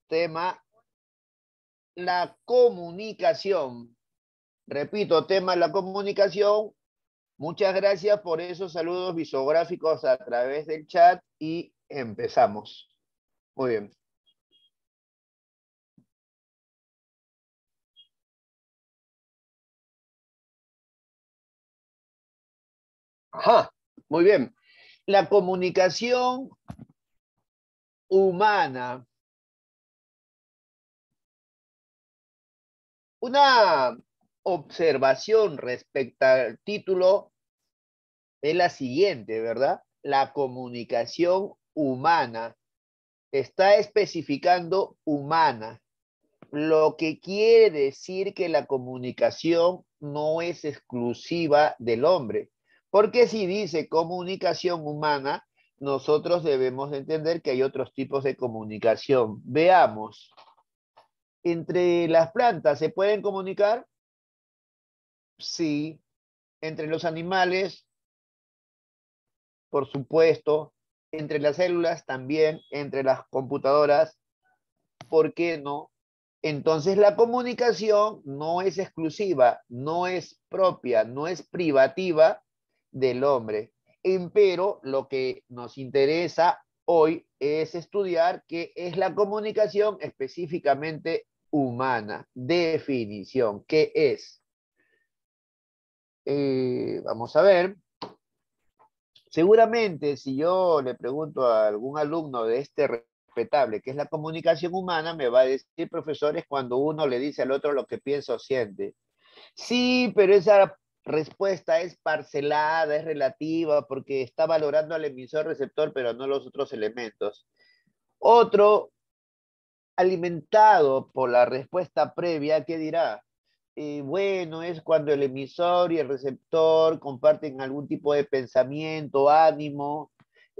tema, la comunicación. Repito, tema, la comunicación. Muchas gracias por esos saludos visográficos a través del chat y empezamos. Muy bien. Ajá, muy bien. La comunicación humana. Una observación respecto al título es la siguiente, ¿verdad? La comunicación humana. Está especificando humana, lo que quiere decir que la comunicación no es exclusiva del hombre. Porque si dice comunicación humana, nosotros debemos entender que hay otros tipos de comunicación. Veamos. ¿Entre las plantas se pueden comunicar? Sí. ¿Entre los animales? Por supuesto. ¿Entre las células? También. ¿Entre las computadoras? ¿Por qué no? Entonces la comunicación no es exclusiva, no es propia, no es privativa del hombre. Empero lo que nos interesa hoy es estudiar qué es la comunicación específicamente humana. Definición, ¿qué es? Vamos a ver. Seguramente si yo le pregunto a algún alumno de este respetable qué es la comunicación humana, me va a decir, profesor, es cuando uno le dice al otro lo que piensa o siente. Sí, pero esa respuesta es parcelada, es relativa, porque está valorando al emisor receptor, pero no los otros elementos. Otro, alimentado por la respuesta previa, ¿qué dirá? Bueno, es cuando el emisor y el receptor comparten algún tipo de pensamiento, ánimo,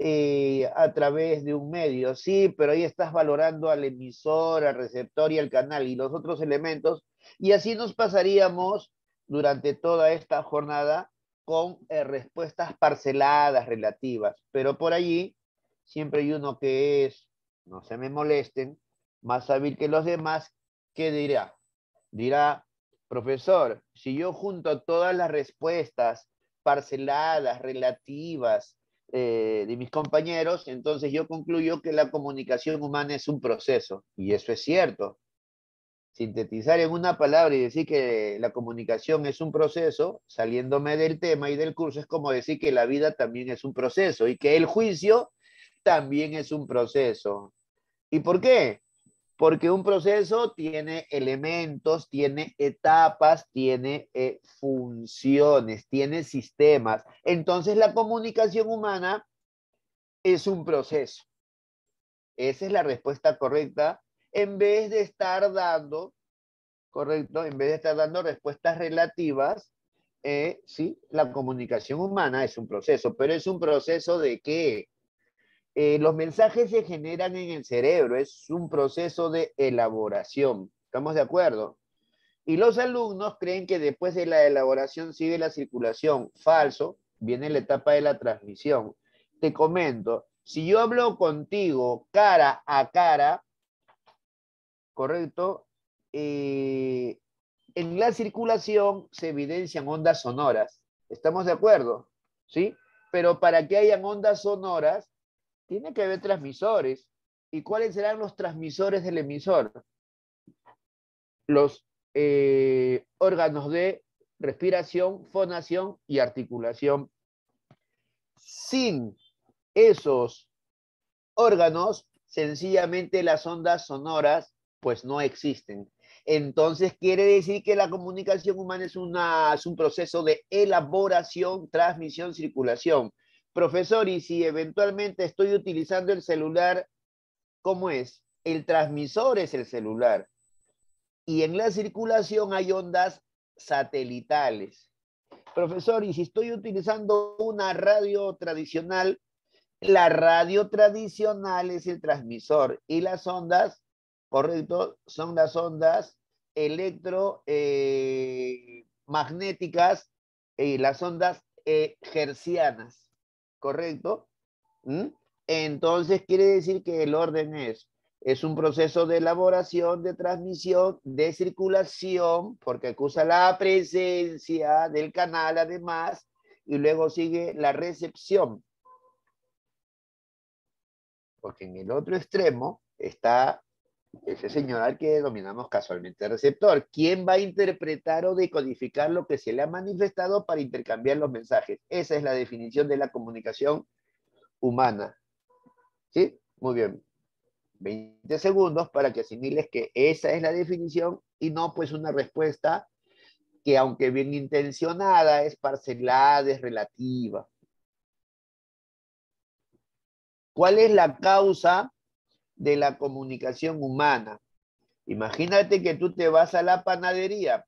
a través de un medio. Sí, pero ahí estás valorando al emisor, al receptor y al canal y los otros elementos. Y así nos pasaríamos durante toda esta jornada con respuestas parceladas, relativas. Pero por allí siempre hay uno que es, no se me molesten, más hábil que los demás, ¿qué dirá? Dirá, profesor, si yo junto todas las respuestas parceladas, relativas de mis compañeros, entonces yo concluyo que la comunicación humana es un proceso. Y eso es cierto. Sintetizar en una palabra y decir que la comunicación es un proceso, saliéndome del tema y del curso, es como decir que la vida también es un proceso y que el juicio también es un proceso. ¿Y por qué? Porque un proceso tiene elementos, tiene etapas, tiene funciones, tiene sistemas. Entonces la comunicación humana es un proceso. Esa es la respuesta correcta. En vez de estar dando, correcto, en vez de estar dando respuestas relativas, sí, la comunicación humana es un proceso, pero es un proceso de qué? Los mensajes se generan en el cerebro, es un proceso de elaboración. ¿Estamos de acuerdo? Y los alumnos creen que después de la elaboración sigue la circulación. Falso, viene la etapa de la transmisión. Te comento, si yo hablo contigo cara a cara, ¿correcto? En la circulación se evidencian ondas sonoras. ¿Estamos de acuerdo? ¿Sí? Pero para que hayan ondas sonoras, tiene que haber transmisores. ¿Y cuáles serán los transmisores del emisor? Los órganos de respiración, fonación y articulación. Sin esos órganos, sencillamente las ondas sonoras pues no existen. Entonces quiere decir que la comunicación humana es un proceso de elaboración, transmisión, circulación. Profesor, y si eventualmente estoy utilizando el celular, ¿cómo es? El transmisor es el celular. Y en la circulación hay ondas satelitales. Profesor, y si estoy utilizando una radio tradicional, la radio tradicional es el transmisor y las ondas, correcto, son las ondas electromagnéticas y las ondas hertzianas, ¿correcto? ¿Mm? Entonces quiere decir que el orden es Es un proceso de elaboración, de transmisión, de circulación, porque acusa la presencia del canal además, y luego sigue la recepción. Porque en el otro extremo está ese señor al que denominamos casualmente receptor. ¿Quién va a interpretar o decodificar lo que se le ha manifestado para intercambiar los mensajes? Esa es la definición de la comunicación humana. ¿Sí? Muy bien. 20 segundos para que asimiles que esa es la definición y no pues una respuesta que aunque bien intencionada es parcelada, es relativa. ¿Cuál es la causa de la comunicación humana? Imagínate que tú te vas a la panadería,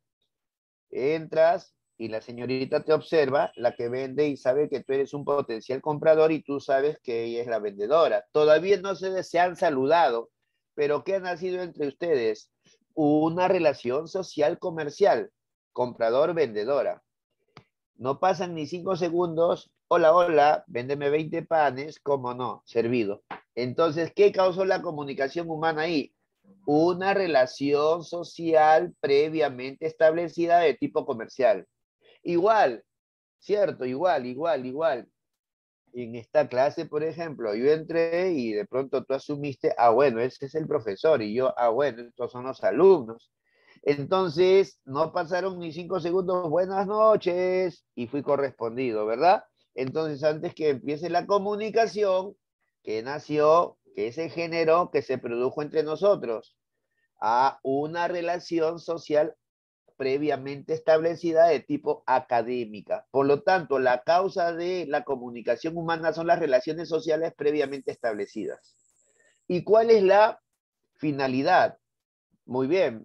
entras y la señorita te observa, la que vende, y sabe que tú eres un potencial comprador y tú sabes que ella es la vendedora. Todavía no se han saludado, pero ¿qué ha nacido entre ustedes? Una relación social comercial, comprador-vendedora. No pasan ni 5 segundos. Hola, hola, véndeme 20 panes, ¿cómo no? Servido. Entonces, ¿qué causó la comunicación humana ahí? Una relación social previamente establecida de tipo comercial. Igual, ¿cierto? Igual. En esta clase, por ejemplo, yo entré y de pronto tú asumiste, bueno, ese es el profesor, y yo, bueno, estos son los alumnos. Entonces, no pasaron ni 5 segundos, buenas noches, y fui correspondido, ¿verdad? Entonces, antes que empiece la comunicación, que nació, que se generó, que se produjo entre nosotros, a una relación social previamente establecida de tipo académica. Por lo tanto, la causa de la comunicación humana son las relaciones sociales previamente establecidas. ¿Y cuál es la finalidad? Muy bien,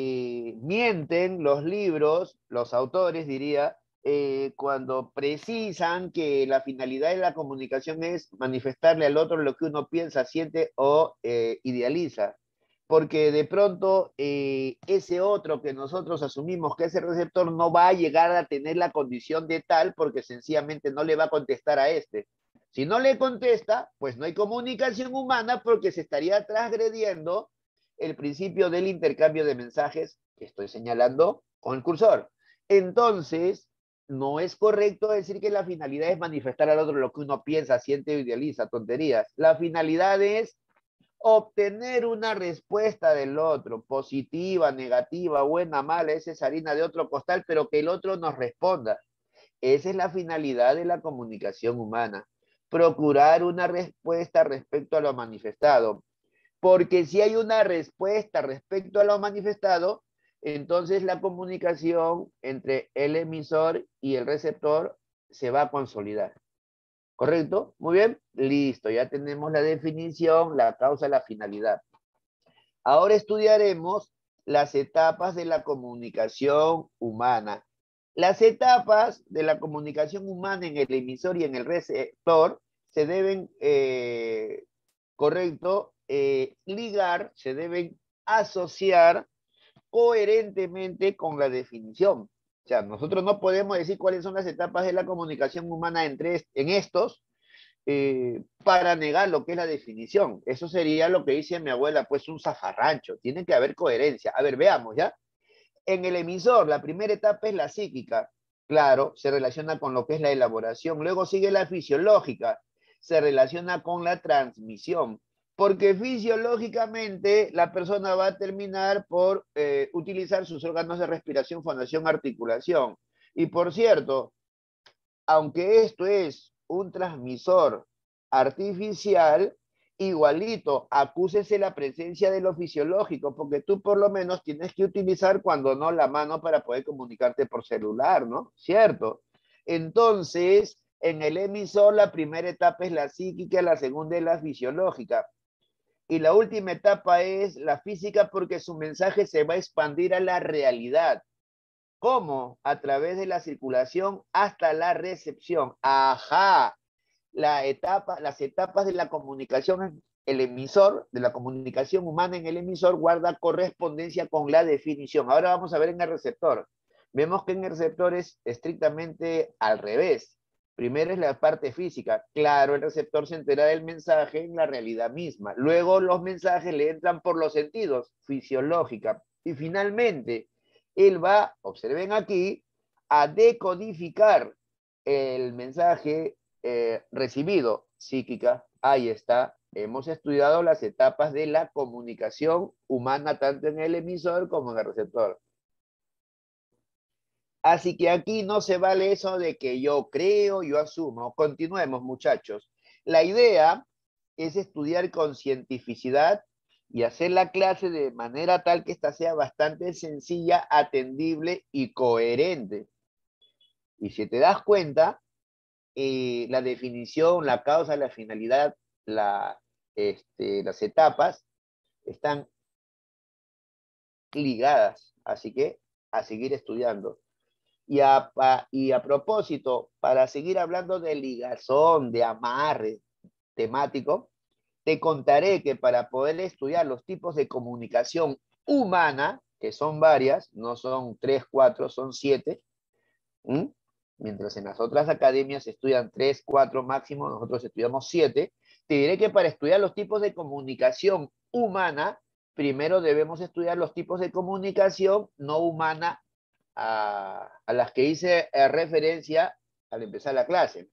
mienten los libros, los autores diría, cuando precisan que la finalidad de la comunicación es manifestarle al otro lo que uno piensa, siente o idealiza. Porque de pronto ese otro que nosotros asumimos que es el receptor no va a llegar a tener la condición de tal porque sencillamente no le va a contestar a este. Si no le contesta, pues no hay comunicación humana porque se estaría transgrediendo el principio del intercambio de mensajes que estoy señalando con el cursor. Entonces, no es correcto decir que la finalidad es manifestar al otro lo que uno piensa, siente o idealiza, tonterías. La finalidad es obtener una respuesta del otro, positiva, negativa, buena, mala, esa es harina de otro costal, pero que el otro nos responda. Esa es la finalidad de la comunicación humana. Procurar una respuesta respecto a lo manifestado. Porque si hay una respuesta respecto a lo manifestado, entonces la comunicación entre el emisor y el receptor se va a consolidar. ¿Correcto? Muy bien. Listo, ya tenemos la definición, la causa, la finalidad. Ahora estudiaremos las etapas de la comunicación humana. Las etapas de la comunicación humana en el emisor y en el receptor se deben, correcto, ligar, se deben asociar coherentemente con la definición. O sea, nosotros no podemos decir cuáles son las etapas de la comunicación humana en estos para negar lo que es la definición. Eso sería lo que dice mi abuela, pues un zafarrancho. Tiene que haber coherencia. A ver, veamos, ¿ya? En el emisor, la primera etapa es la psíquica. Claro, se relaciona con lo que es la elaboración. Luego sigue la fisiológica. Se relaciona con la transmisión. Porque fisiológicamente la persona va a terminar por utilizar sus órganos de respiración, fonación, articulación. Y por cierto, aunque esto es un transmisor artificial, igualito, acúsese la presencia de lo fisiológico, porque tú por lo menos tienes que utilizar cuando no la mano para poder comunicarte por celular, ¿no? ¿Cierto? Entonces, en el emisor la primera etapa es la psíquica, la segunda es la fisiológica. Y la última etapa es la física porque su mensaje se va a expandir a la realidad. ¿Cómo? A través de la circulación hasta la recepción. Ajá. Las etapas de la comunicación, el emisor, de la comunicación humana en el emisor, guarda correspondencia con la definición. Ahora vamos a ver en el receptor. Vemos que en el receptor es estrictamente al revés. Primero es la parte física. Claro, el receptor se entera del mensaje en la realidad misma. Luego los mensajes le entran por los sentidos, fisiológica. Y finalmente, él va, observen aquí, a decodificar el mensaje recibido, psíquica. Ahí está. Hemos estudiado las etapas de la comunicación humana, tanto en el emisor como en el receptor. Así que aquí no se vale eso de que yo creo, yo asumo. Continuemos, muchachos. La idea es estudiar con cientificidad y hacer la clase de manera tal que ésta sea bastante sencilla, atendible y coherente. Y si te das cuenta, la definición, la causa, la finalidad, las etapas están ligadas. Así que a seguir estudiando. Y a propósito, para seguir hablando de ligazón, de amarre temático, te contaré que para poder estudiar los tipos de comunicación humana, que son varias, no son 3, 4, son 7, ¿m? Mientras en las otras academias se estudian 3, 4 máximo, nosotros estudiamos 7, te diré que para estudiar los tipos de comunicación humana, primero debemos estudiar los tipos de comunicación no humana a las que hice referencia al empezar la clase.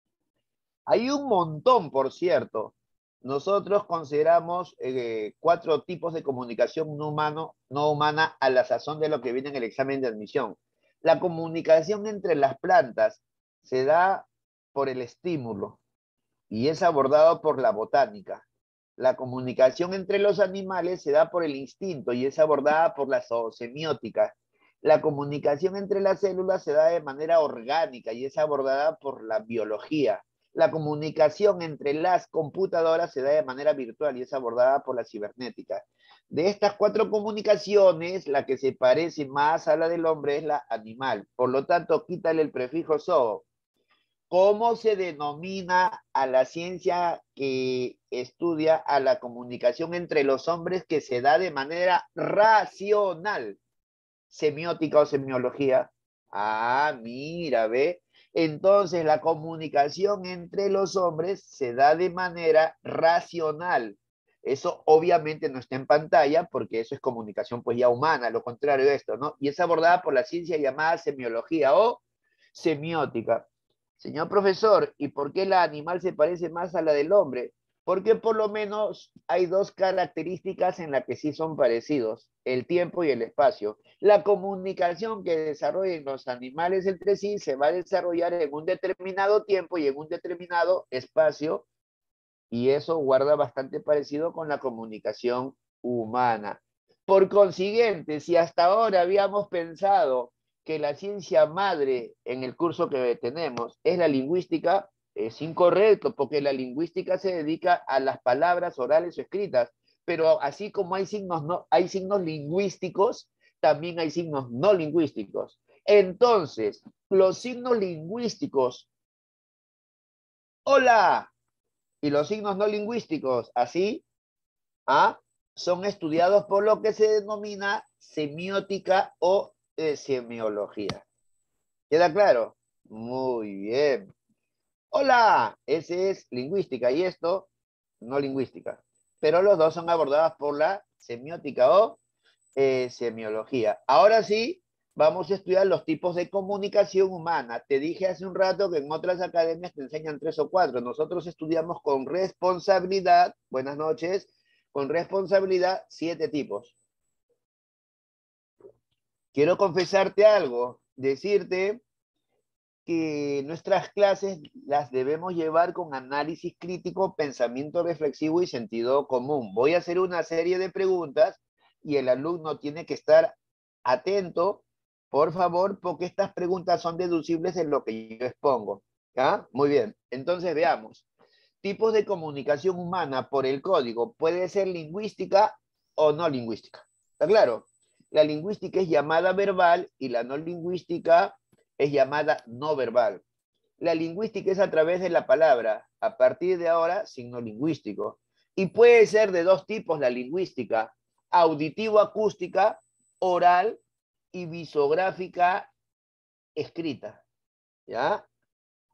Hay un montón, por cierto. Nosotros consideramos 4 tipos de comunicación no humana a la sazón de lo que viene en el examen de admisión. La comunicación entre las plantas se da por el estímulo y es abordado por la botánica. La comunicación entre los animales se da por el instinto y es abordada por la zoosemiótica. La comunicación entre las células se da de manera orgánica y es abordada por la biología. La comunicación entre las computadoras se da de manera virtual y es abordada por la cibernética. De estas 4 comunicaciones, la que se parece más a la del hombre es la animal. Por lo tanto, quítale el prefijo zoo. ¿Cómo se denomina a la ciencia que estudia a la comunicación entre los hombres que se da de manera racional? ¿Semiótica o semiología? Ah, mira, ve. Entonces, la comunicación entre los hombres se da de manera racional. Eso obviamente no está en pantalla porque eso es comunicación pues ya humana, lo contrario de esto, ¿no? Y es abordada por la ciencia llamada semiología o semiótica. Señor profesor, ¿y por qué la animal se parece más a la del hombre? Porque por lo menos hay 2 características en las que sí son parecidos, el tiempo y el espacio. La comunicación que desarrollan los animales entre sí se va a desarrollar en un determinado tiempo y en un determinado espacio, y eso guarda bastante parecido con la comunicación humana. Por consiguiente, si hasta ahora habíamos pensado que la ciencia madre en el curso que tenemos es la lingüística, es incorrecto, porque la lingüística se dedica a las palabras orales o escritas, pero así como hay signos lingüísticos, también hay signos no lingüísticos. Entonces, los signos lingüísticos, hola, y los signos no lingüísticos, así, ¿ah? Son estudiados por lo que se denomina semiótica o semiología. ¿Queda claro? Muy bien. Hola, ese es lingüística y esto no lingüística. Pero los dos son abordados por la semiótica o semiología. Ahora sí, vamos a estudiar los tipos de comunicación humana. Te dije hace un rato que en otras academias te enseñan 3 o 4. Nosotros estudiamos con responsabilidad, buenas noches, con responsabilidad 7 tipos. Quiero confesarte algo, decirte que nuestras clases las debemos llevar con análisis crítico, pensamiento reflexivo y sentido común. Voy a hacer una serie de preguntas y el alumno tiene que estar atento, por favor, porque estas preguntas son deducibles en lo que yo expongo. ¿Ah? Muy bien, entonces veamos. Tipos de comunicación humana por el código. Puede ser lingüística o no lingüística. ¿Está claro? La lingüística es llamada verbal y la no lingüística es llamada no verbal. La lingüística es a través de la palabra. A partir de ahora, signo lingüístico. Y puede ser de 2 tipos la lingüística: auditivo-acústica, oral, y visográfica escrita. ¿Ya?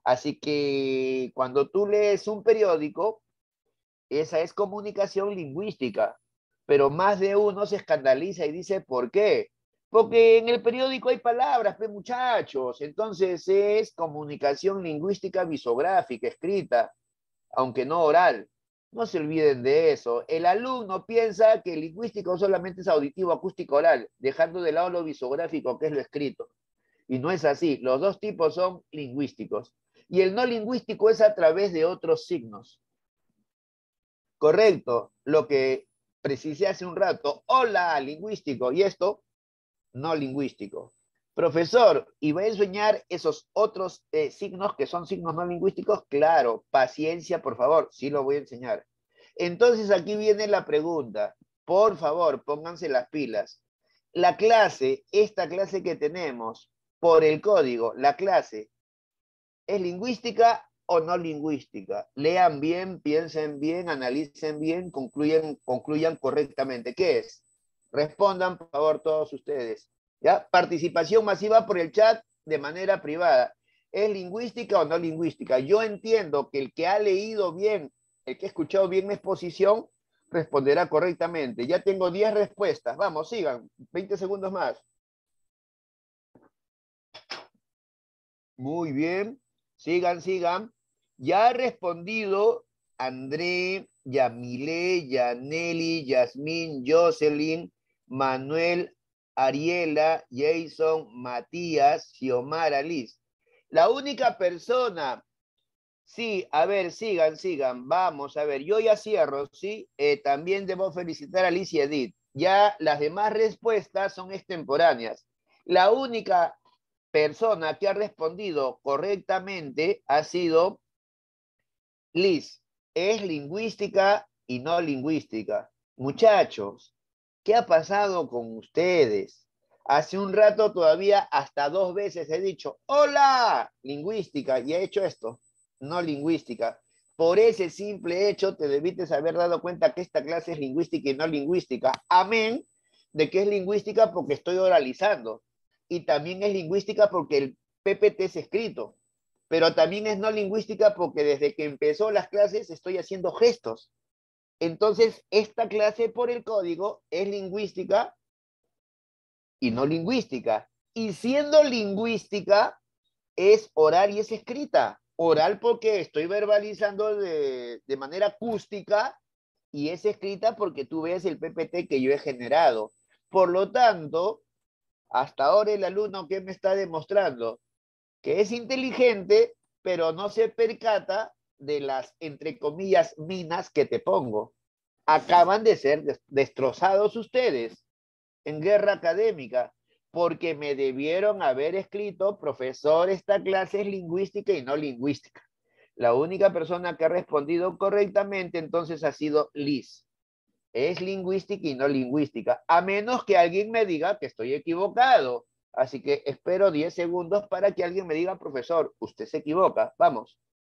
Así que cuando tú lees un periódico, esa es comunicación lingüística, pero más de uno se escandaliza y dice, ¿por qué? Porque en el periódico hay palabras, pues muchachos, entonces es comunicación lingüística visográfica, escrita, aunque no oral. No se olviden de eso. El alumno piensa que el lingüístico solamente es auditivo, acústico, oral, dejando de lado lo visográfico, que es lo escrito. Y no es así. Los dos tipos son lingüísticos. Y el no lingüístico es a través de otros signos. Correcto, lo que precisé hace un rato. Hola, lingüístico. Y esto, no lingüístico. Profesor, ¿y va a enseñar esos otros signos que son signos no lingüísticos? Claro, paciencia, por favor, sí lo voy a enseñar. Entonces aquí viene la pregunta. Por favor, pónganse las pilas. La clase, esta clase que tenemos, por el código, la clase, ¿es lingüística o no lingüística? Lean bien, piensen bien, analicen bien, concluyan correctamente. ¿Qué es? Respondan, por favor, todos ustedes. ¿Ya? Participación masiva por el chat de manera privada. ¿Es lingüística o no lingüística? Yo entiendo que el que ha leído bien, el que ha escuchado bien mi exposición, responderá correctamente. Ya tengo 10 respuestas. Vamos, sigan. 20 segundos más. Muy bien. Sigan, sigan. Ya ha respondido André, Yamile, Yaneli, Yasmín, Jocelyn, Manuel, Ariela, Jason, Matías, Xiomara, Liz. La única persona, sí, a ver, sigan, sigan, vamos, a ver, yo ya cierro, ¿sí? También debo felicitar a Liz y Edith. Ya las demás respuestas son extemporáneas. La única persona que ha respondido correctamente ha sido Liz. Es lingüística y no lingüística. Muchachos, ¿qué ha pasado con ustedes? Hace un rato todavía hasta 2 veces he dicho, hola, lingüística, y he hecho esto, no lingüística. Por ese simple hecho te debiste haber dado cuenta que esta clase es lingüística y no lingüística. Amén de que es lingüística porque estoy oralizando. Y también es lingüística porque el PPT es escrito. Pero también es no lingüística porque desde que empezó las clases estoy haciendo gestos. Entonces, esta clase por el código es lingüística y no lingüística. Y siendo lingüística, es oral y es escrita. Oral porque estoy verbalizando de manera acústica y es escrita porque tú ves el PPT que yo he generado. Por lo tanto, hasta ahora el alumno que me está demostrando que es inteligente, pero no se percata de las, entre comillas, minas que te pongo. Acaban de ser destrozados ustedes en guerra académica, porque me debieron haber escrito, profesor, esta clase es lingüística y no lingüística. La única persona que ha respondido correctamente entonces ha sido Liz. Es lingüística y no lingüística, a menos que alguien me diga que estoy equivocado. Así que espero 10 segundos para que alguien me diga, profesor, usted se equivoca. Vamos.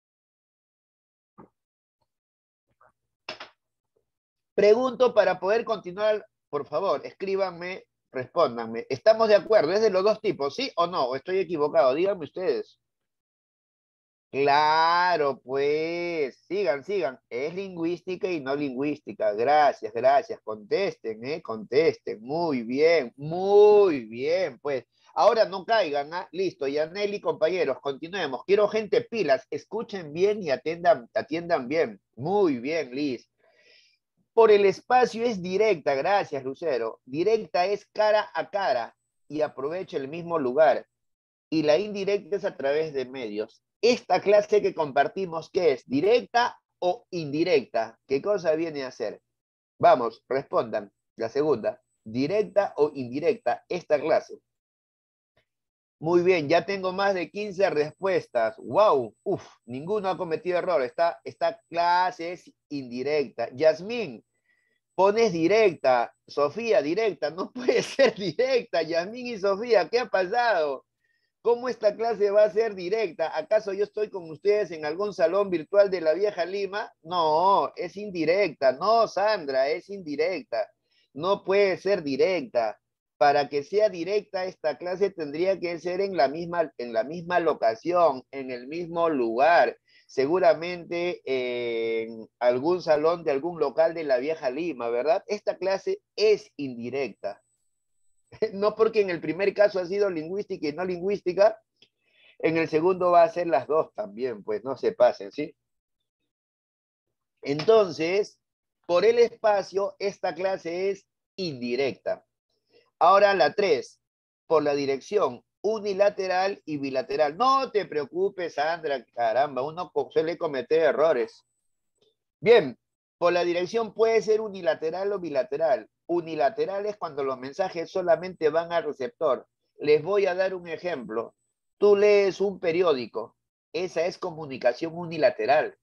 Pregunto para poder continuar, por favor, escríbanme, respóndanme. ¿Estamos de acuerdo? ¿Es de los dos tipos, sí o no? ¿O estoy equivocado? Díganme ustedes. Claro, pues, sigan, sigan. Es lingüística y no lingüística. Gracias, gracias. Contesten, contesten. Muy bien, pues. Ahora no caigan, ¿ah? Listo, Yaneli, compañeros, continuemos. Quiero gente pilas, escuchen bien y atiendan bien. Muy bien, Liz. Por el espacio es directa, gracias, Lucero. Directa es cara a cara y aprovecha el mismo lugar. Y la indirecta es a través de medios. Esta clase que compartimos, ¿qué es? ¿Directa o indirecta? ¿Qué cosa viene a ser? Vamos, respondan. La segunda, ¿directa o indirecta esta clase? Muy bien, ya tengo más de 15 respuestas. ¡Wow! Uf, ninguno ha cometido error. Esta clase es indirecta. Yasmín, pones directa. Sofía, directa. No puede ser directa. Yasmín y Sofía, ¿qué ha pasado? ¿Cómo esta clase va a ser directa? ¿Acaso yo estoy con ustedes en algún salón virtual de la vieja Lima? No, es indirecta. No, Sandra, es indirecta. No puede ser directa. para que sea directa esta clase tendría que ser en la misma locación, en el mismo lugar, seguramente en algún salón de algún local de la vieja Lima, ¿verdad? Esta clase es indirecta. No porque en el primer caso ha sido lingüística y no lingüística, en el segundo va a ser las dos también, pues no se pasen, ¿sí? Entonces, por el espacio, esta clase es indirecta. Ahora la 3, por la dirección unilateral y bilateral. No te preocupes, Sandra, caramba, uno suele cometer errores. Bien, por la dirección puede ser unilateral o bilateral. Unilateral es cuando los mensajes solamente van al receptor. Les voy a dar un ejemplo. Tú lees un periódico. Esa es comunicación unilateral,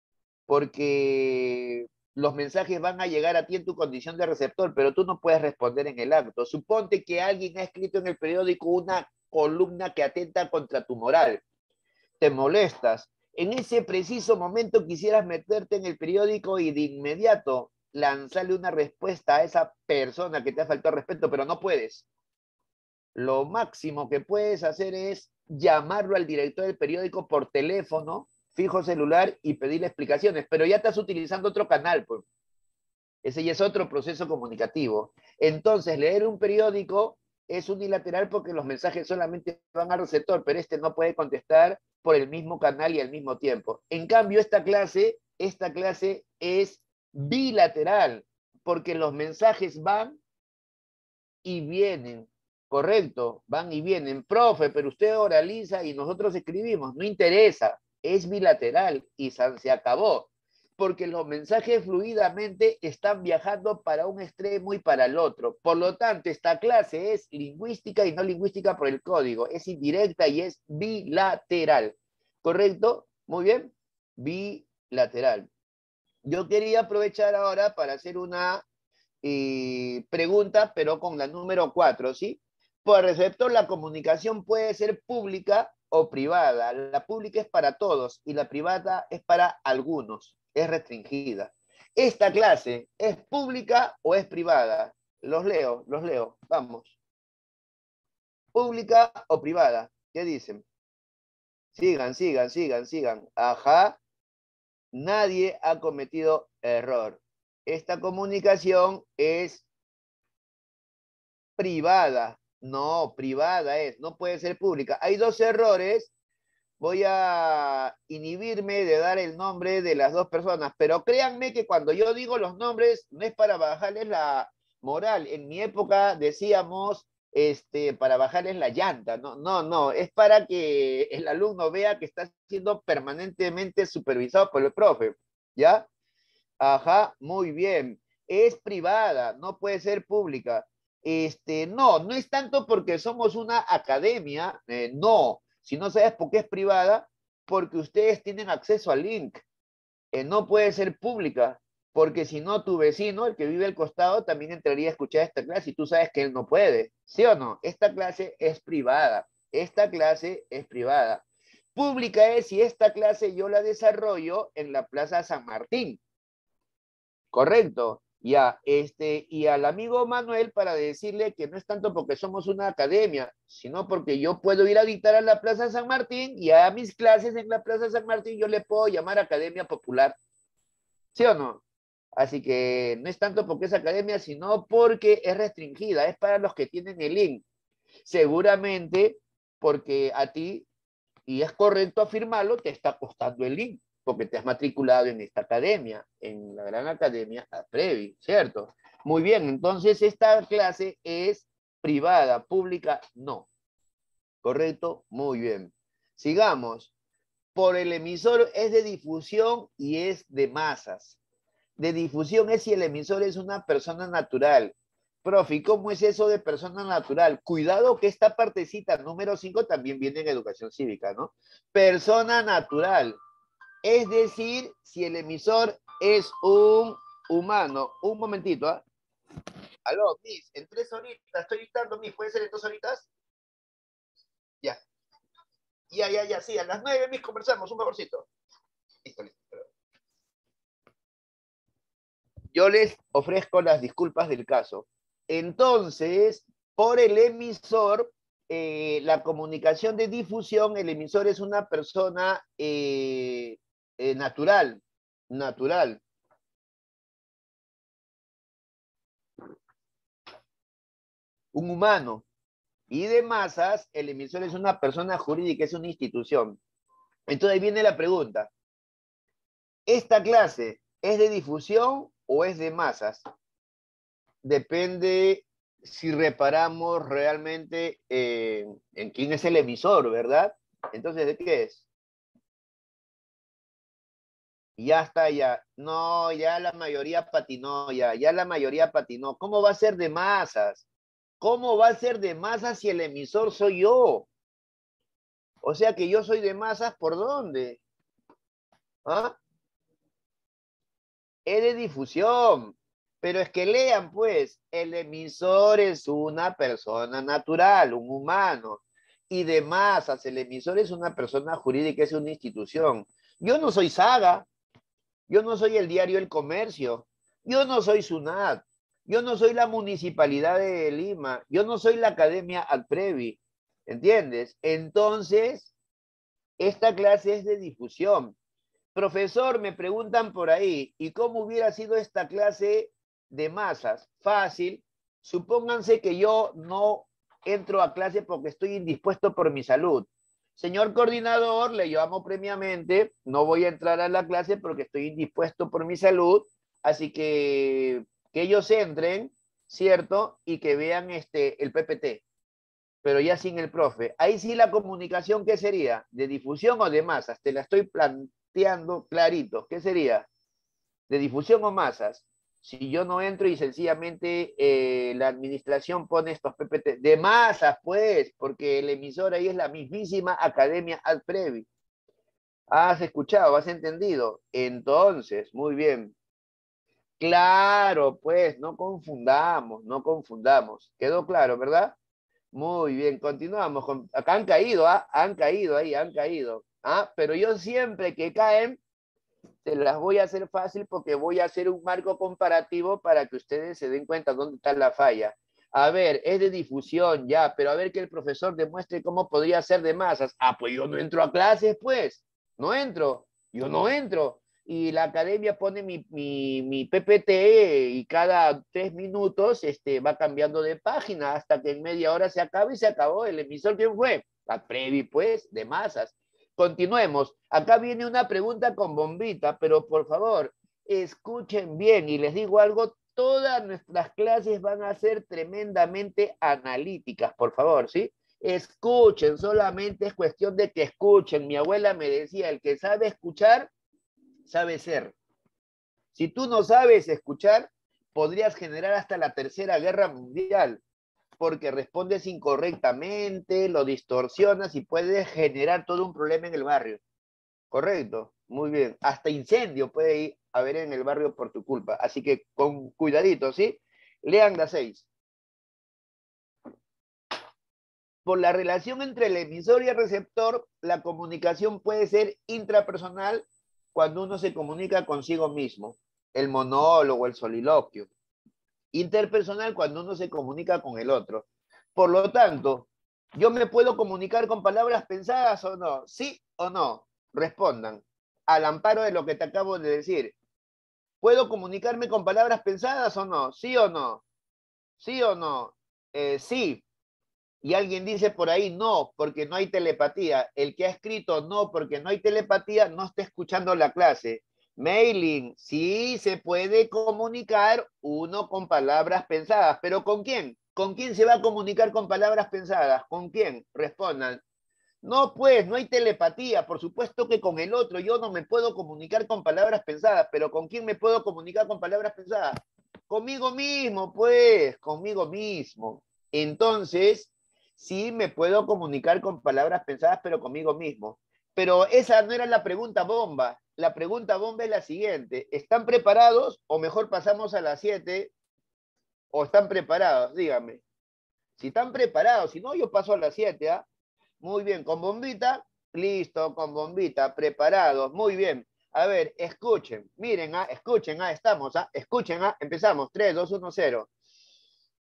porque los mensajes van a llegar a ti en tu condición de receptor, pero tú no puedes responder en el acto. Suponte que alguien ha escrito en el periódico una columna que atenta contra tu moral. Te molestas. En ese preciso momento quisieras meterte en el periódico y de inmediato lanzarle una respuesta a esa persona que te ha faltado respeto, pero no puedes. Lo máximo que puedes hacer es llamarlo al director del periódico por teléfono, fijo celular, y pedirle explicaciones, pero ya estás utilizando otro canal, pues. Ese ya es otro proceso comunicativo. Entonces, leer un periódico es unilateral porque los mensajes solamente van al receptor, pero este no puede contestar por el mismo canal y al mismo tiempo. En cambio, esta clase es bilateral, porque los mensajes van y vienen, correcto, van y vienen. Profe, pero usted oraliza y nosotros escribimos, no interesa, es bilateral y se acabó, porque los mensajes fluidamente están viajando para un extremo y para el otro. Por lo tanto, esta clase es lingüística y no lingüística por el código, es indirecta y es bilateral, ¿correcto? Muy bien, bilateral. Yo quería aprovechar ahora para hacer una pregunta, pero con la número 4, ¿sí? Por receptor, la comunicación puede ser pública o privada. La pública es para todos y la privada es para algunos, es restringida. ¿Esta clase es pública o es privada? Los leo, vamos. ¿Pública o privada? ¿Qué dicen? Sigan, sigan, sigan, sigan. Ajá, nadie ha cometido error. Esta comunicación es privada. No, privada es, no puede ser pública. Hay dos errores. Voy a inhibirme de dar el nombre de las dos personas, pero créanme que cuando yo digo los nombres no es para bajarles la moral. En mi época decíamos para bajarles la llanta. No, no, no, es para que el alumno vea que está siendo permanentemente supervisado por el profe. ¿Ya? Ajá, muy bien. Es privada, no puede ser pública. No, no es tanto porque somos una academia, no. Si no sabes por qué es privada, porque ustedes tienen acceso al link. No puede ser pública, porque si no, tu vecino, el que vive al costado, también entraría a escuchar esta clase y tú sabes que él no puede. ¿Sí o no? Esta clase es privada. Esta clase es privada. Pública es si esta clase yo la desarrollo en la Plaza San Martín. Correcto. Ya, y al amigo Manuel para decirle que no es tanto porque somos una academia, sino porque yo puedo ir a dictar a la Plaza San Martín y a mis clases en la Plaza San Martín yo le puedo llamar Academia Popular. ¿Sí o no? Así que no es tanto porque es academia, sino porque es restringida, es para los que tienen el link. Seguramente porque a ti, y es correcto afirmarlo, te está costando el link porque te has matriculado en esta academia, en la gran academia Previ, ¿cierto? Muy bien, entonces esta clase es privada, pública, no. ¿Correcto? Muy bien. Sigamos. Por el emisor es de difusión y es de masas. De difusión es si el emisor es una persona natural. Profe, ¿cómo es eso de persona natural? Cuidado que esta partecita número 5 también viene en educación cívica, ¿no? Persona natural. Es decir, si el emisor es un humano. Un momentito, ¿ah? Aló, Miss, en 3 horitas, estoy dictando, Miss, ¿puede ser en 2 horitas? Ya, ya, sí, a las 9, Miss, conversamos, un favorcito. Listo, listo. Yo les ofrezco las disculpas del caso. Entonces, Por el emisor, la comunicación de difusión, el emisor es una persona natural, natural. Un humano. Y de masas, el emisor es una persona jurídica, es una institución. Entonces ahí viene la pregunta. ¿Esta clase es de difusión o es de masas? Depende si reparamos realmente en quién es el emisor, ¿verdad? Entonces, ¿de qué es? Ya está, ya. No, ya la mayoría patinó, ya la mayoría patinó. ¿Cómo va a ser de masas? ¿Cómo va a ser de masas si el emisor soy yo? O sea que yo soy de masas, ¿por dónde? ¿Ah? Es de difusión. Pero es que lean, pues, el emisor es una persona natural, un humano. Y de masas, el emisor es una persona jurídica, es una institución. Yo no soy Saga, yo no soy el diario El Comercio, yo no soy SUNAT, yo no soy la Municipalidad de Lima, yo no soy la Academia Alprevi, ¿entiendes? Entonces, esta clase es de difusión. Profesor, me preguntan por ahí, ¿y cómo hubiera sido esta clase de masas? Fácil. Supónganse que yo no entro a clase porque estoy indispuesto por mi salud. Señor coordinador, le llamo previamente, no voy a entrar a la clase porque estoy indispuesto por mi salud, así que ellos entren, ¿cierto? Y que vean el PPT, pero ya sin el profe. Ahí sí la comunicación, ¿qué sería? ¿De difusión o de masas? Te la estoy planteando clarito. ¿Qué sería? ¿De difusión o masas? Si yo no entro y sencillamente la administración pone estos PPT. De masas, pues, porque el emisor ahí es la mismísima Academia Alprevi. ¿Has escuchado? ¿Has entendido? Entonces, muy bien. Claro, pues, no confundamos, no confundamos. ¿Quedó claro, verdad? Muy bien, continuamos. Acá han caído, ¿ah? Han caído ahí, han caído. ¿Ah? Pero yo siempre que caen, se las voy a hacer fácil porque voy a hacer un marco comparativo para que ustedes se den cuenta dónde está la falla. A ver, es de difusión ya, pero a ver que el profesor demuestre cómo podría ser de masas. Ah, pues yo no entro a clases, pues. No entro. Yo no entro. Y la academia pone mi PPT y cada 3 minutos va cambiando de página hasta que en media hora se acaba y se acabó. ¿El emisor quién fue? La Previ, pues, de masas. Continuemos. Acá viene una pregunta con bombita, pero por favor, escuchen bien y les digo algo, todas nuestras clases van a ser tremendamente analíticas, por favor, ¿sí? Escuchen, solamente es cuestión de que escuchen. Mi abuela me decía, el que sabe escuchar, sabe ser. Si tú no sabes escuchar, podrías generar hasta la Tercera Guerra Mundial, porque respondes incorrectamente, lo distorsionas y puedes generar todo un problema en el barrio. Correcto, muy bien. Hasta incendio puede haber en el barrio por tu culpa. Así que con cuidadito, ¿sí? Lean la 6. Por la relación entre el emisor y el receptor, la comunicación puede ser intrapersonal cuando uno se comunica consigo mismo, el monólogo, el soliloquio. Interpersonal cuando uno se comunica con el otro. Por lo tanto, ¿yo me puedo comunicar con palabras pensadas o no? ¿Sí o no? Respondan. Al amparo de lo que te acabo de decir. ¿Puedo comunicarme con palabras pensadas o no? ¿Sí o no? ¿Sí o no? Sí. Y alguien dice por ahí no, porque no hay telepatía. El que ha escrito no, porque no hay telepatía, no está escuchando la clase. Mailing, sí se puede comunicar uno con palabras pensadas, pero ¿con quién? ¿Con quién se va a comunicar con palabras pensadas? ¿Con quién? Respondan. No, pues, no hay telepatía. Por supuesto que con el otro yo no me puedo comunicar con palabras pensadas, pero ¿con quién me puedo comunicar con palabras pensadas? Conmigo mismo, pues, conmigo mismo. Entonces, sí me puedo comunicar con palabras pensadas, pero conmigo mismo. Pero esa no era la pregunta bomba. La pregunta bomba es la siguiente. ¿Están preparados o mejor pasamos a las 7 o están preparados? Dígame. Si están preparados, si no, yo paso a las 7, ¿ah? Muy bien, con bombita, listo, con bombita, preparados, muy bien. A ver, escuchen, miren, escuchen, estamos, escuchen, empezamos, 3, 2, 1, 0.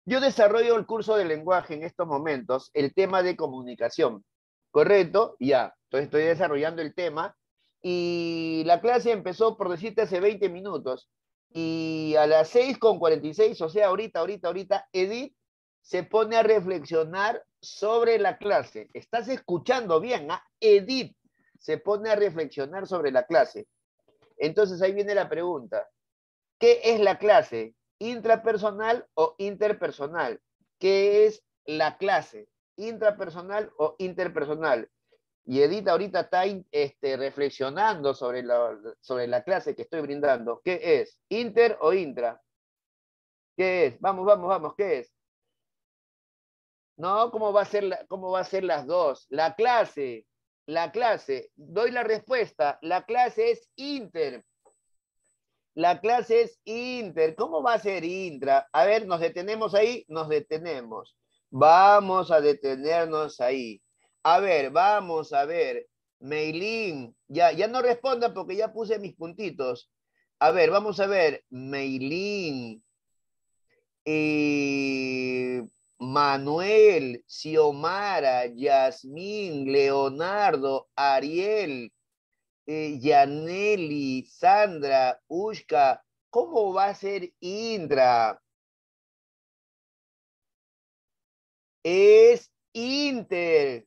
Yo desarrollo el curso de lenguaje en estos momentos, el tema de comunicación, ¿correcto? Ya, entonces estoy desarrollando el tema y la clase empezó, por decirte, hace 20 minutos y a las 6:46, o sea, ahorita, Edith se pone a reflexionar sobre la clase. ¿Estás escuchando bien? ¿Ah? Edith se pone a reflexionar sobre la clase. Entonces ahí viene la pregunta. ¿Qué es la clase? ¿Intrapersonal o interpersonal? ¿Qué es la clase? ¿Intrapersonal o interpersonal? Y Edith ahorita está reflexionando sobre la clase que estoy brindando. ¿Qué es? ¿Inter o intra? ¿Qué es? Vamos, ¿qué es? No, ¿cómo va a ser las dos? La clase, doy la respuesta, la clase es inter. La clase es inter. ¿Cómo va a ser intra? A ver, nos detenemos ahí, nos detenemos. Vamos a detenernos ahí. A ver, vamos a ver. Meilín, ya no respondan porque ya puse mis puntitos. A ver, vamos a ver. Meilín, eh, Manuel, Xiomara, Yasmín, Leonardo, Ariel, Yaneli, Sandra, Ushka, ¿cómo va a ser Indra? Es Inter.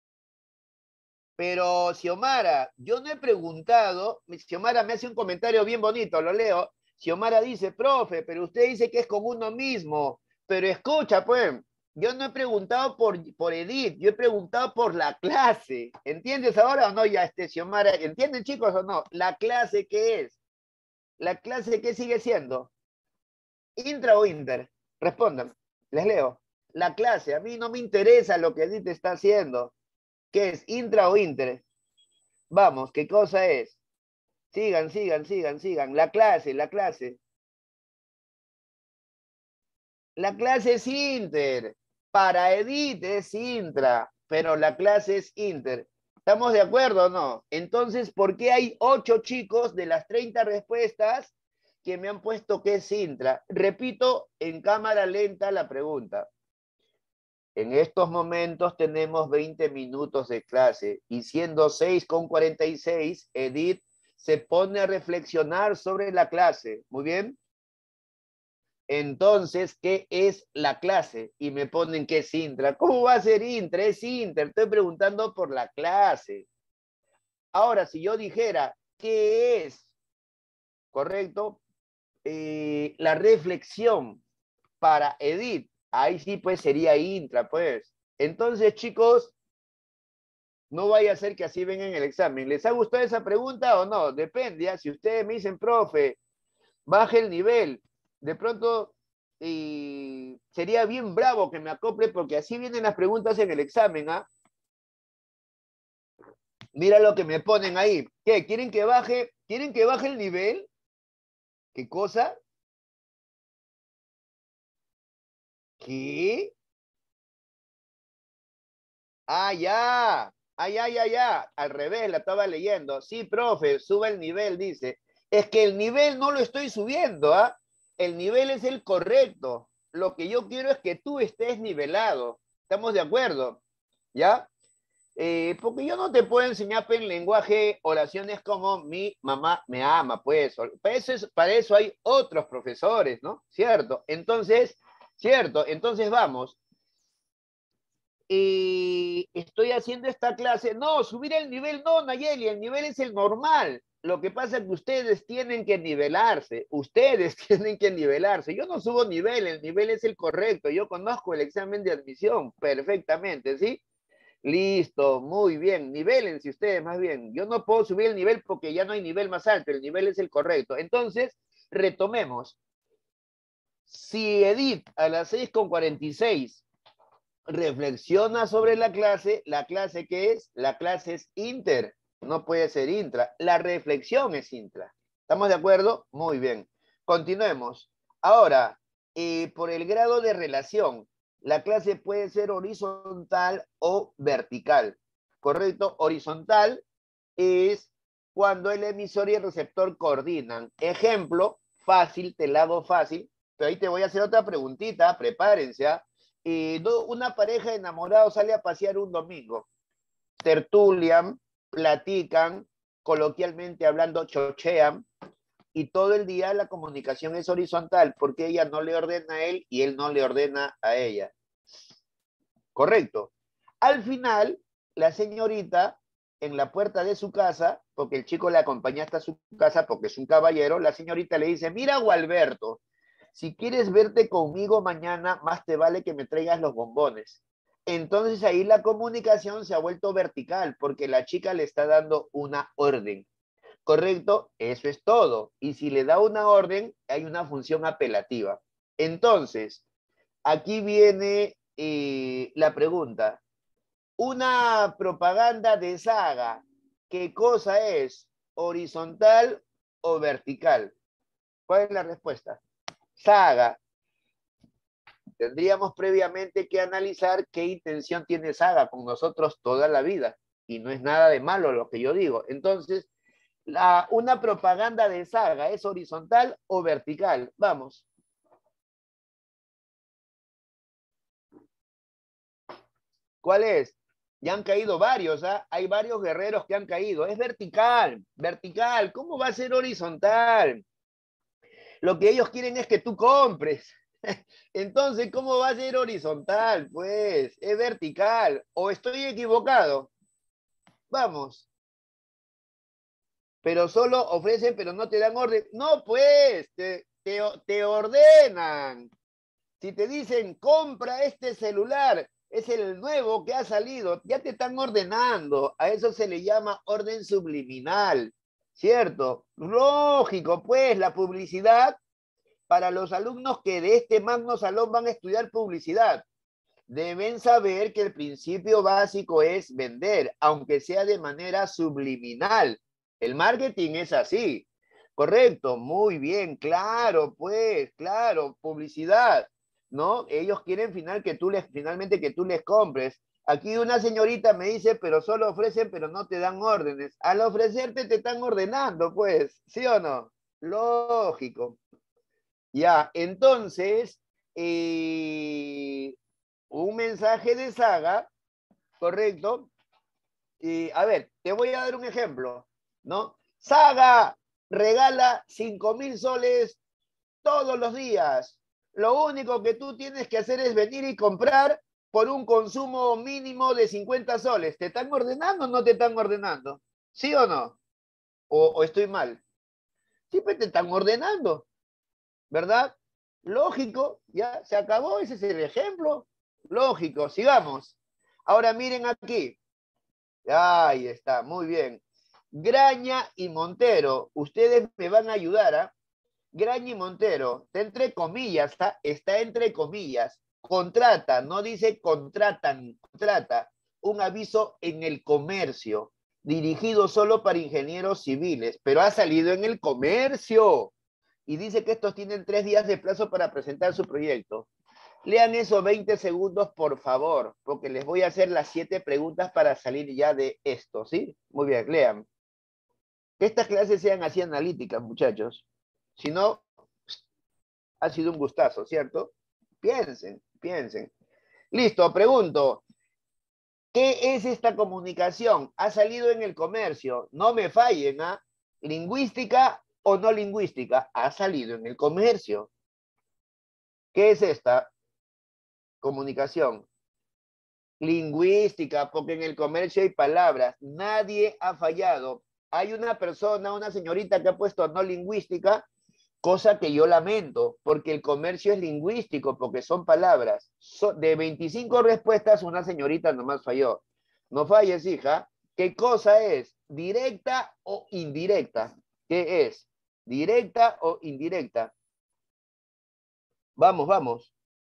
Pero Xiomara, yo no he preguntado, Xiomara me hace un comentario bien bonito, lo leo. Xiomara dice, profe, pero usted dice que es con uno mismo. Pero escucha, pues, yo no he preguntado por Edith, yo he preguntado por la clase. ¿Entiendes ahora o no ya, Xiomara? ¿Entienden, chicos, o no? ¿La clase qué es? ¿La clase qué sigue siendo? ¿Intra o inter? Respondan, les leo. La clase, a mí no me interesa lo que Edith está haciendo. ¿Qué es? ¿Intra o inter? Vamos, ¿qué cosa es? Sigan. La clase, la clase. La clase es inter. Para Edith es intra, pero la clase es inter. ¿Estamos de acuerdo o no? Entonces, ¿por qué hay 8 chicos de las 30 respuestas que me han puesto que es intra? Repito en cámara lenta la pregunta. En estos momentos tenemos 20 minutos de clase y siendo 6:46, Edith se pone a reflexionar sobre la clase. Muy bien. Entonces, ¿qué es la clase? Y me ponen que es intra. ¿Cómo va a ser intra? Es inter. Estoy preguntando por la clase. Ahora, si yo dijera, ¿qué es? ¿Correcto? La reflexión para Edith. Ahí sí, pues sería intra, pues. Entonces, chicos, no vaya a ser que así vengan en el examen. ¿Les ha gustado esa pregunta o no? Depende, ¿ya? Si ustedes me dicen, profe, baje el nivel, de pronto sería bien bravo que me acople porque así vienen las preguntas en el examen, ¿ah? Mira lo que me ponen ahí. ¿Qué? ¿Quieren que baje? ¿Quieren que baje el nivel? ¿Qué cosa? ¿Qué? Ah, ya. Ya. Al revés, la estaba leyendo. Sí, profe, sube el nivel, dice. Es que el nivel no lo estoy subiendo, ¿ah? El nivel es el correcto. Lo que yo quiero es que tú estés nivelado. ¿Estamos de acuerdo? ¿Ya? Porque yo no te puedo enseñar en lenguaje oraciones como mi mamá me ama, pues. Para eso hay otros profesores, ¿no? Cierto. Entonces vamos. Estoy haciendo esta clase. No, subir el nivel no, Nayeli, el nivel es el normal. Lo que pasa es que ustedes tienen que nivelarse. Ustedes tienen que nivelarse. Yo no subo nivel, el nivel es el correcto. Yo conozco el examen de admisión perfectamente, ¿sí? Listo, muy bien. Nivelense ustedes más bien. Yo no puedo subir el nivel porque ya no hay nivel más alto. El nivel es el correcto. Entonces, retomemos. Si Edith a las 6:46 reflexiona sobre la clase ¿qué es? La clase es inter, no puede ser intra. La reflexión es intra. ¿Estamos de acuerdo? Muy bien. Continuemos. Ahora, por el grado de relación, la clase puede ser horizontal o vertical. ¿Correcto? Horizontal es cuando el emisor y el receptor coordinan. Ejemplo, fácil, te la hago fácil. pero ahí te voy a hacer otra preguntita, prepárense. ¿Ah? Una pareja de enamorados sale a pasear un domingo, tertulian, platican, coloquialmente hablando, chochean, y todo el día la comunicación es horizontal porque ella no le ordena a él y él no le ordena a ella. Correcto. Al final, la señorita en la puerta de su casa, porque el chico le acompaña hasta su casa porque es un caballero, la señorita le dice, mira Gualberto, si quieres verte conmigo mañana, más te vale que me traigas los bombones. Entonces ahí la comunicación se ha vuelto vertical porque la chica le está dando una orden. ¿Correcto? Eso es todo. Y si le da una orden, hay una función apelativa. Entonces, aquí viene la pregunta. Una propaganda de saga, ¿qué cosa es? ¿Horizontal o vertical? ¿Cuál es la respuesta? Saga. Tendríamos previamente que analizar qué intención tiene Saga con nosotros toda la vida. Y no es nada de malo lo que yo digo. Entonces, una propaganda de Saga, ¿es horizontal o vertical? Vamos. ¿Cuál es? Ya han caído varios, ¿ah? Hay varios guerreros que han caído. Es vertical, vertical. ¿Cómo va a ser horizontal? Lo que ellos quieren es que tú compres. Entonces, ¿cómo va a ser horizontal? Pues es vertical. ¿O estoy equivocado? Vamos. Pero solo ofrecen, pero no te dan orden. No, pues, te ordenan. Si te dicen, compra este celular, es el nuevo que ha salido, ya te están ordenando. A eso se le llama orden subliminal, ¿cierto? Lógico, pues, la publicidad para los alumnos que de este magno salón van a estudiar publicidad. Deben saber que el principio básico es vender, aunque sea de manera subliminal. El marketing es así. Correcto, muy bien, claro, pues, claro, publicidad, ¿no? Ellos quieren finalmente que tú les compres. Aquí una señorita me dice, pero solo ofrecen, pero no te dan órdenes. Al ofrecerte te están ordenando, pues, ¿sí o no? Lógico. Ya, entonces, un mensaje de saga, correcto. Y a ver, te voy a dar un ejemplo, ¿no? Saga regala 5.000 soles todos los días. Lo único que tú tienes que hacer es venir y comprar por un consumo mínimo de 50 soles. ¿Te están ordenando o no te están ordenando? ¿Sí o no? ¿O estoy mal? Siempre te están ordenando, ¿verdad? Lógico, ya se acabó, ese es el ejemplo. Lógico, sigamos. Ahora miren aquí. Ahí está, muy bien. Graña y Montero, ustedes me van a ayudar, ¿ah? Graña y Montero, está entre comillas, está entre comillas. Contrata, no dice contratan, contrata. Un aviso en el comercio, dirigido solo para ingenieros civiles, pero ha salido en el comercio. Y dice que estos tienen 3 días de plazo para presentar su proyecto. Lean esos 20 segundos, por favor, porque les voy a hacer las 7 preguntas para salir ya de esto, ¿sí? Muy bien, lean. Que estas clases sean así analíticas, muchachos. Si no, ha sido un gustazo, ¿cierto? Piensen, piensen. Listo, pregunto. ¿Qué es esta comunicación? Ha salido en el comercio. No me fallen, ¿ah? ¿Lingüística o no lingüística? Ha salido en el comercio. ¿Qué es esta comunicación? Lingüística, porque en el comercio hay palabras. Nadie ha fallado. Hay una persona, una señorita que ha puesto no lingüística, cosa que yo lamento, porque el comercio es lingüístico, porque son palabras. De 25 respuestas, una señorita nomás falló. No falles, hija. ¿Qué cosa es? ¿Directa o indirecta? ¿Qué es? ¿Directa o indirecta? Vamos, vamos.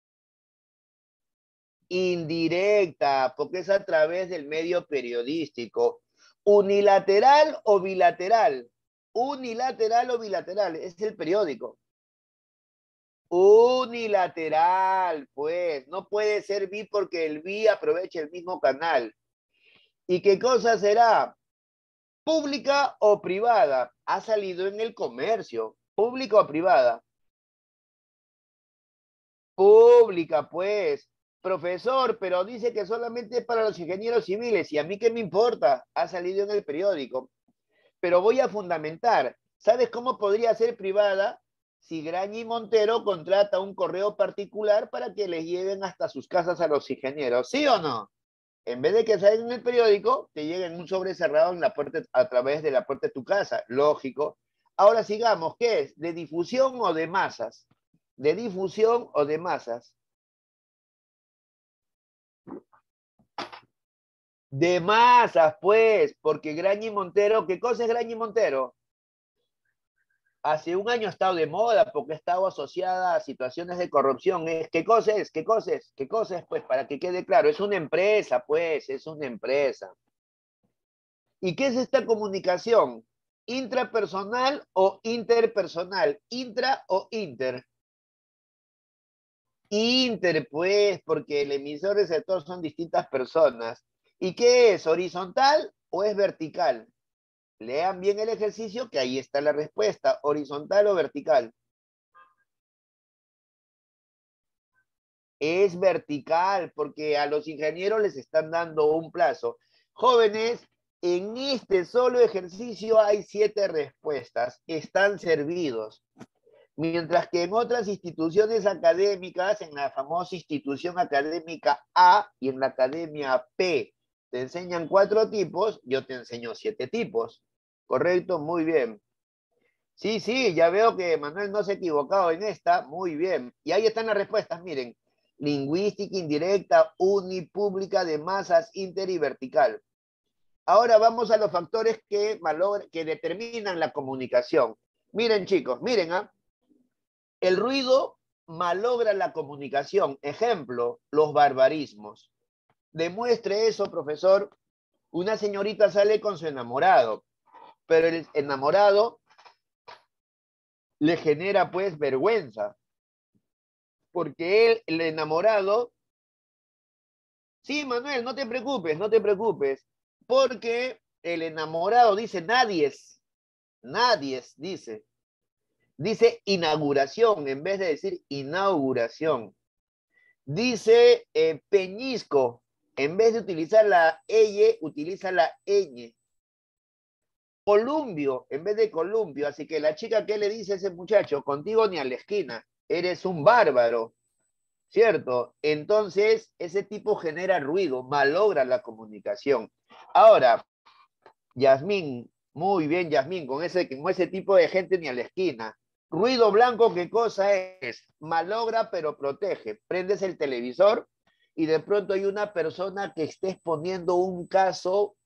Indirecta, porque es a través del medio periodístico. Unilateral o bilateral. Unilateral o bilateral, es el periódico. Unilateral, pues, no puede ser bi porque el bi aprovecha el mismo canal. ¿Y qué cosa será? ¿Pública o privada? Ha salido en el comercio. ¿Pública o privada? Pública, pues. Profesor, pero dice que solamente es para los ingenieros civiles. ¿Y a mí qué me importa? Ha salido en el periódico. Pero voy a fundamentar. ¿Sabes cómo podría ser privada? Si Graña y Montero contrata un correo particular para que les lleven hasta sus casas a los ingenieros. ¿Sí o no? En vez de que salga en el periódico, te llega en un sobre cerrado en la puerta, a través de la puerta de tu casa. Lógico. Ahora sigamos. ¿Qué es? ¿De difusión o de masas? ¿De difusión o de masas? De masas, pues, porque Graña y Montero, ¿qué cosa es Graña y Montero? Hace un año ha estado de moda porque ha estado asociada a situaciones de corrupción. ¿Qué cosa es? ¿Qué cosa es? ¿Qué cosa es? Pues para que quede claro, es una empresa, pues, es una empresa. ¿Y qué es esta comunicación? ¿Intrapersonal o interpersonal? ¿Intra o inter? Inter, pues, porque el emisor y receptor son distintas personas. ¿Y qué es? ¿Horizontal o es vertical? Lean bien el ejercicio, que ahí está la respuesta. ¿Horizontal o vertical? Es vertical, porque a los ingenieros les están dando un plazo. Jóvenes, en este solo ejercicio hay 7 respuestas. Están servidos. Mientras que en otras instituciones académicas, en la famosa institución académica A y en la academia P, te enseñan 4 tipos, yo te enseño 7 tipos. ¿Correcto? Muy bien. Sí, sí, ya veo que Manuel no se ha equivocado en esta. Muy bien. Y ahí están las respuestas, miren. Lingüística indirecta, unipública de masas, inter y vertical. Ahora vamos a los factores que determinan la comunicación. Miren, chicos, miren, ¿ah? El ruido malogra la comunicación. Ejemplo, los barbarismos. Demuestre eso, profesor. Una señorita sale con su enamorado, pero el enamorado le genera pues vergüenza, porque él, el enamorado, sí, Manuel, no te preocupes, no te preocupes, porque el enamorado dice nadie es, dice inauguración en vez de decir inauguración. Dice peñisco, en vez de utilizar la elle, utiliza la ñ. Columbio, en vez de columpio. Así que la chica, ¿qué le dice a ese muchacho? Contigo ni a la esquina, eres un bárbaro, ¿cierto? Entonces, ese tipo genera ruido, malogra la comunicación. Ahora, Yasmín, muy bien, Yasmín, con ese tipo de gente ni a la esquina. Ruido blanco, ¿qué cosa es? Malogra, pero protege. Prendes el televisor y de pronto hay una persona que esté exponiendo un caso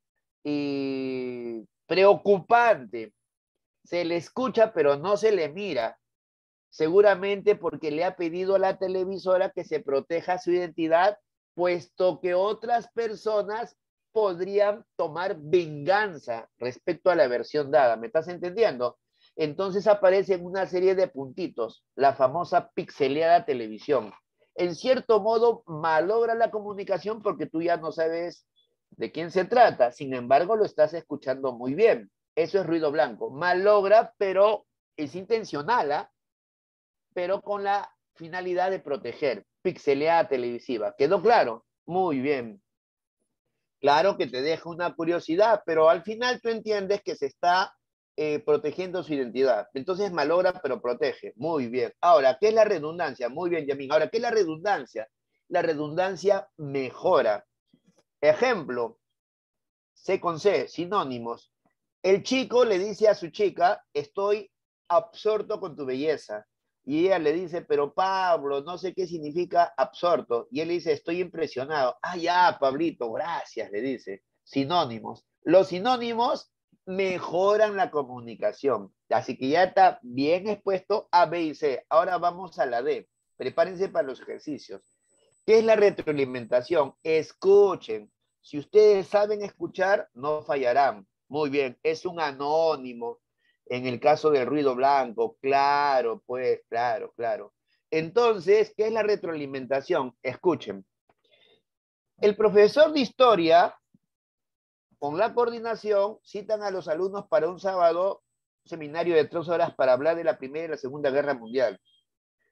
preocupante. Se le escucha, pero no se le mira. Seguramente porque le ha pedido a la televisora que se proteja su identidad, puesto que otras personas podrían tomar venganza respecto a la versión dada. ¿Me estás entendiendo? Entonces aparecen una serie de puntitos, la famosa pixeleada televisión. En cierto modo, malogra la comunicación porque tú ya no sabes de quién se trata. Sin embargo, lo estás escuchando muy bien. Eso es ruido blanco. Malogra, pero es intencional, ¿ah? Pero con la finalidad de proteger. Pixeleada televisiva. ¿Quedó claro? Muy bien. Claro que te deja una curiosidad, pero al final tú entiendes que se está protegiendo su identidad. Entonces malogra, pero protege. Muy bien. Ahora, ¿qué es la redundancia? Muy bien, Yamín. Ahora, ¿qué es la redundancia? La redundancia mejora. Ejemplo, C con C, sinónimos. El chico le dice a su chica, estoy absorto con tu belleza. Y ella le dice, pero Pablo, no sé qué significa absorto. Y él le dice, estoy impresionado. Ah, ya, Pablito, gracias, le dice. Sinónimos. Los sinónimos mejoran la comunicación. Así que ya está bien expuesto A, B y C. Ahora vamos a la D. Prepárense para los ejercicios. ¿Qué es la retroalimentación? Escuchen. Si ustedes saben escuchar, no fallarán. Muy bien, es un anónimo. En el caso del ruido blanco, claro, pues, claro, claro. Entonces, ¿qué es la retroalimentación? Escuchen. El profesor de historia, con la coordinación, citan a los alumnos para un sábado, un seminario de 3 horas para hablar de la Primera y la Segunda Guerra Mundial.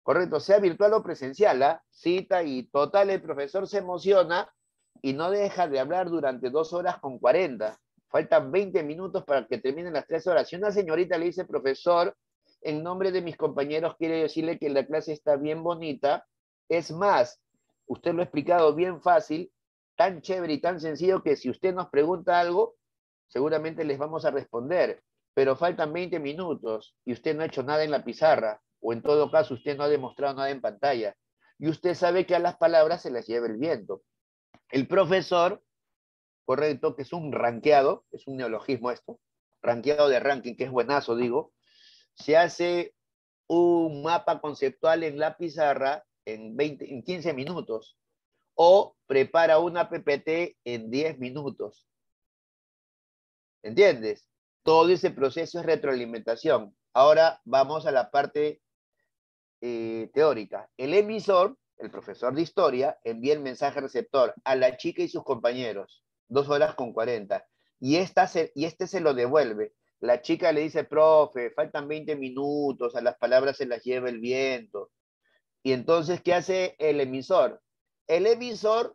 Correcto, sea virtual o presencial, ¿ah? Cita y total, el profesor se emociona y no deja de hablar durante 2 horas con 40. Faltan 20 minutos para que terminen las 3 horas. Si una señorita le dice, profesor, en nombre de mis compañeros, quiero decirle que la clase está bien bonita. Es más, usted lo ha explicado bien fácil, tan chévere y tan sencillo que si usted nos pregunta algo, seguramente les vamos a responder. Pero faltan 20 minutos y usted no ha hecho nada en la pizarra, o en todo caso usted no ha demostrado nada en pantalla. Y usted sabe que a las palabras se las lleva el viento. El profesor, correcto, que es un ranqueado, es un neologismo esto, ranqueado de ranking, que es buenazo, digo, se hace un mapa conceptual en la pizarra en 15 minutos o prepara una PPT en 10 minutos. ¿Entiendes? Todo ese proceso es retroalimentación. Ahora vamos a la parte teórica. El emisor, el profesor de historia, envía el mensaje receptor a la chica y sus compañeros, 2 horas con 40. Y este se lo devuelve. La chica le dice, profe, faltan 20 minutos, a las palabras se las lleva el viento. Y entonces, ¿qué hace el emisor? El emisor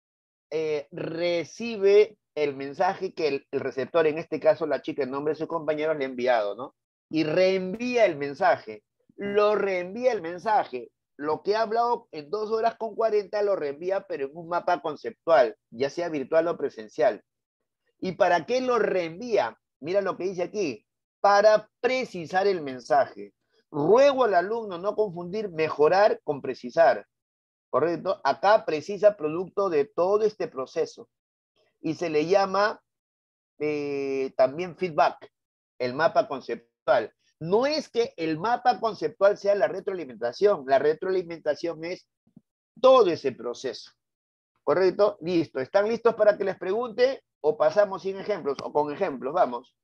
recibe el mensaje que el receptor, en este caso la chica en nombre de sus compañeros, le ha enviado, ¿no? Y reenvía el mensaje. Lo reenvía el mensaje. Lo que ha hablado en 2 horas con 40 lo reenvía, pero en un mapa conceptual, ya sea virtual o presencial. ¿Y para qué lo reenvía? Mira lo que dice aquí. Para precisar el mensaje. Ruego al alumno no confundir mejorar con precisar. ¿Correcto? Acá precisa producto de todo este proceso. Y se le llama también feedback, el mapa conceptual. No es que el mapa conceptual sea la retroalimentación es todo ese proceso. ¿Correcto? Listo. ¿Están listos para que les pregunte o pasamos sin ejemplos o con ejemplos? Vamos.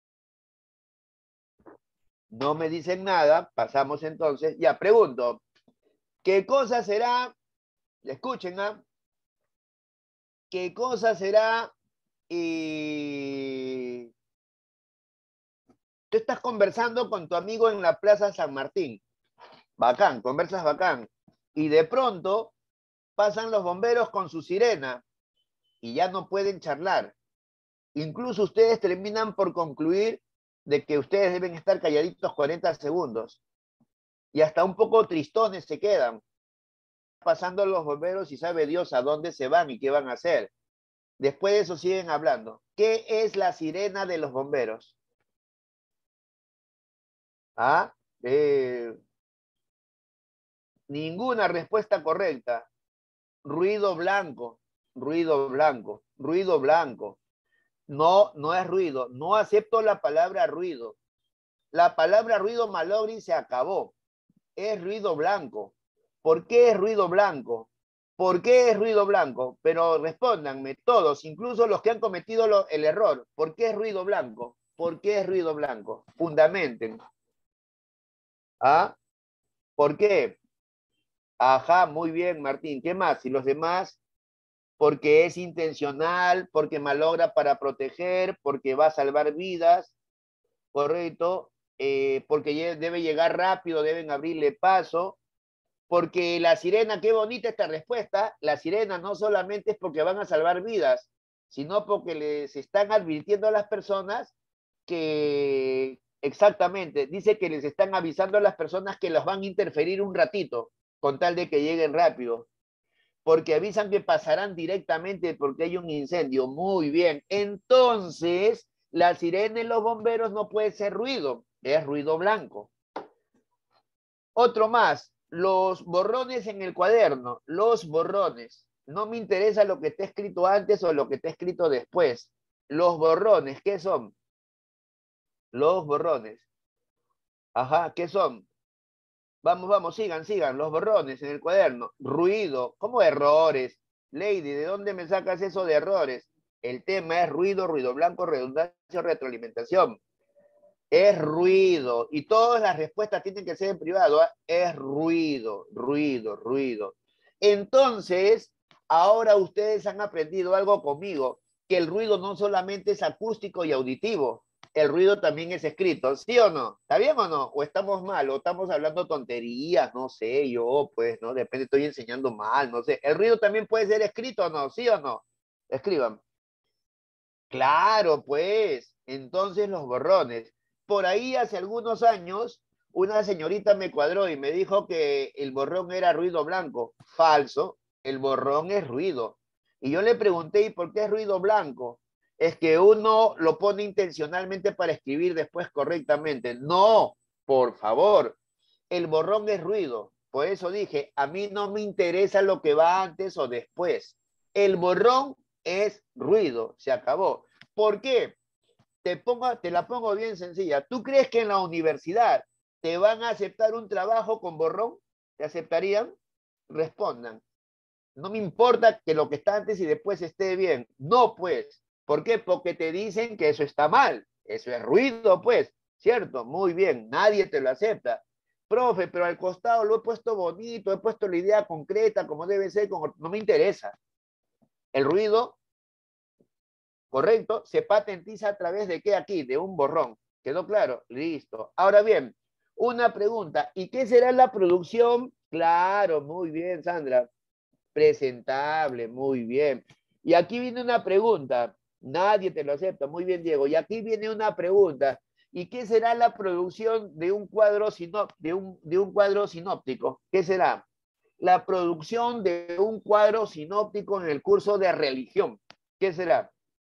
No me dicen nada, pasamos entonces. Ya, pregunto. ¿Qué cosa será? Escuchen, ¿ah? ¿Qué cosa será? Tú estás conversando con tu amigo en la Plaza San Martín. Bacán, conversas bacán. Y de pronto pasan los bomberos con su sirena y ya no pueden charlar. Incluso ustedes terminan por concluir de que ustedes deben estar calladitos 40 segundos. Y hasta un poco tristones se quedan. Pasando los bomberos y sabe Dios a dónde se van y qué van a hacer. Después de eso siguen hablando. ¿Qué es la sirena de los bomberos? ¿Ah? Ninguna respuesta correcta. Ruido blanco, ruido blanco, ruido blanco. No, no es ruido. No acepto la palabra ruido. La palabra ruido malogri se acabó. Es ruido blanco. ¿Por qué es ruido blanco? ¿Por qué es ruido blanco? Pero respóndanme todos, incluso los que han cometido el error. ¿Por qué es ruido blanco? ¿Por qué es ruido blanco? Fundamenten. ¿Ah? ¿Por qué? Ajá, muy bien, Martín. ¿Qué más? ¿Y los demás? Porque es intencional, porque malogra para proteger, porque va a salvar vidas, ¿correcto? Porque debe llegar rápido, deben abrirle paso, porque la sirena, qué bonita esta respuesta, la sirena no solamente es porque van a salvar vidas, sino porque les están advirtiendo a las personas que, exactamente, dice que les están avisando a las personas que los van a interferir un ratito, con tal de que lleguen rápido, porque avisan que pasarán directamente porque hay un incendio. Muy bien. Entonces, la sirena de los bomberos no puede ser ruido, es ruido blanco. Otro más, los borrones en el cuaderno, los borrones. No me interesa lo que esté escrito antes o lo que esté escrito después. Los borrones, ¿qué son? Los borrones. Ajá, ¿qué son? Vamos, vamos, sigan, los borrones en el cuaderno. Ruido, ¿cómo errores? Lady, ¿de dónde me sacas eso de errores? El tema es ruido, ruido blanco, redundancia, retroalimentación. Es ruido. Y todas las respuestas tienen que ser en privado. ¿Eh? Es ruido, ruido, ruido. Entonces, ahora ustedes han aprendido algo conmigo, que el ruido no solamente es acústico y auditivo, el ruido también es escrito, ¿sí o no? ¿Está bien o no? ¿O estamos mal? ¿O estamos hablando tonterías? No sé, yo, pues, ¿no? Depende, estoy enseñando mal, no sé. ¿El ruido también puede ser escrito o no? ¿Sí o no? Escriban. Claro, pues. Entonces los borrones. Por ahí hace algunos años, una señorita me cuadró y me dijo que el borrón era ruido blanco. Falso. El borrón es ruido. Y yo le pregunté, ¿y por qué es ruido blanco? Es que uno lo pone intencionalmente para escribir después correctamente. No, por favor. El borrón es ruido. Por eso dije, a mí no me interesa lo que va antes o después. El borrón es ruido, se acabó. ¿Por qué? Te la pongo bien sencilla. ¿Tú crees que en la universidad te van a aceptar un trabajo con borrón? ¿Te aceptarían? Respondan. No me importa que lo que está antes y después esté bien. No, pues. ¿Por qué? Porque te dicen que eso está mal. Eso es ruido, pues. ¿Cierto? Muy bien. Nadie te lo acepta. Profe, pero al costado lo he puesto bonito, he puesto la idea concreta, como debe ser, como... no me interesa. El ruido, correcto, se patentiza a través de qué aquí, de un borrón. ¿Quedó claro? Listo. Ahora bien, una pregunta. ¿Y qué será la producción? Claro, muy bien, Sandra. Presentable, muy bien. Y aquí viene una pregunta. Nadie te lo acepta. Muy bien, Diego. Y aquí viene una pregunta. ¿Y qué será la producción de un cuadro, de un cuadro sinóptico? ¿Qué será? La producción de un cuadro sinóptico en el curso de religión. ¿Qué será?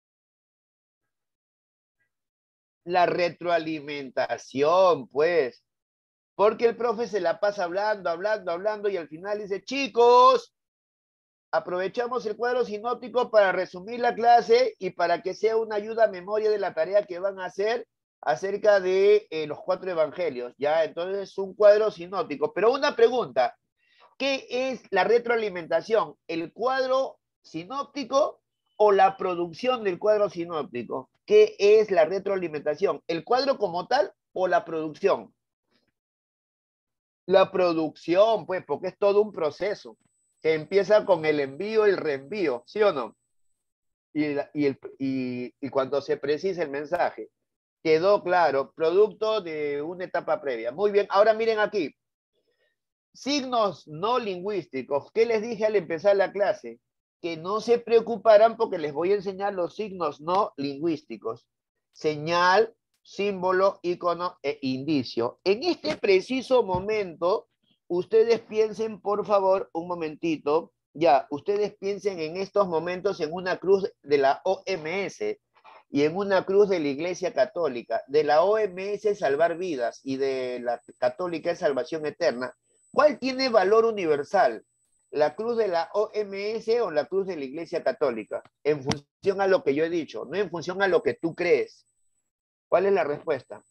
La retroalimentación, pues. Porque el profe se la pasa hablando, hablando, hablando y al final dice, chicos, aprovechamos el cuadro sinóptico para resumir la clase y para que sea una ayuda a memoria de la tarea que van a hacer acerca de los 4 evangelios. Ya, entonces es un cuadro sinóptico. Pero una pregunta, ¿qué es la retroalimentación? ¿El cuadro sinóptico o la producción del cuadro sinóptico? ¿Qué es la retroalimentación? ¿El cuadro como tal o la producción? La producción, pues, porque es todo un proceso que empieza con el envío y el reenvío, ¿sí o no? Y cuando se precisa el mensaje. Quedó claro, producto de una etapa previa. Muy bien, ahora miren aquí. Signos no lingüísticos. ¿Qué les dije al empezar la clase? Que no se preocuparán porque les voy a enseñar los signos no lingüísticos. Señal, símbolo, icono e indicio. En este preciso momento, ustedes piensen, por favor, un momentito. Ya, ustedes piensen en estos momentos en una cruz de la OMS y en una cruz de la Iglesia Católica. De la OMS Salvar Vidas y de la Católica es Salvación Eterna. ¿Cuál tiene valor universal? ¿La cruz de la OMS o la cruz de la Iglesia Católica? En función a lo que yo he dicho, no en función a lo que tú crees. ¿Cuál es la respuesta?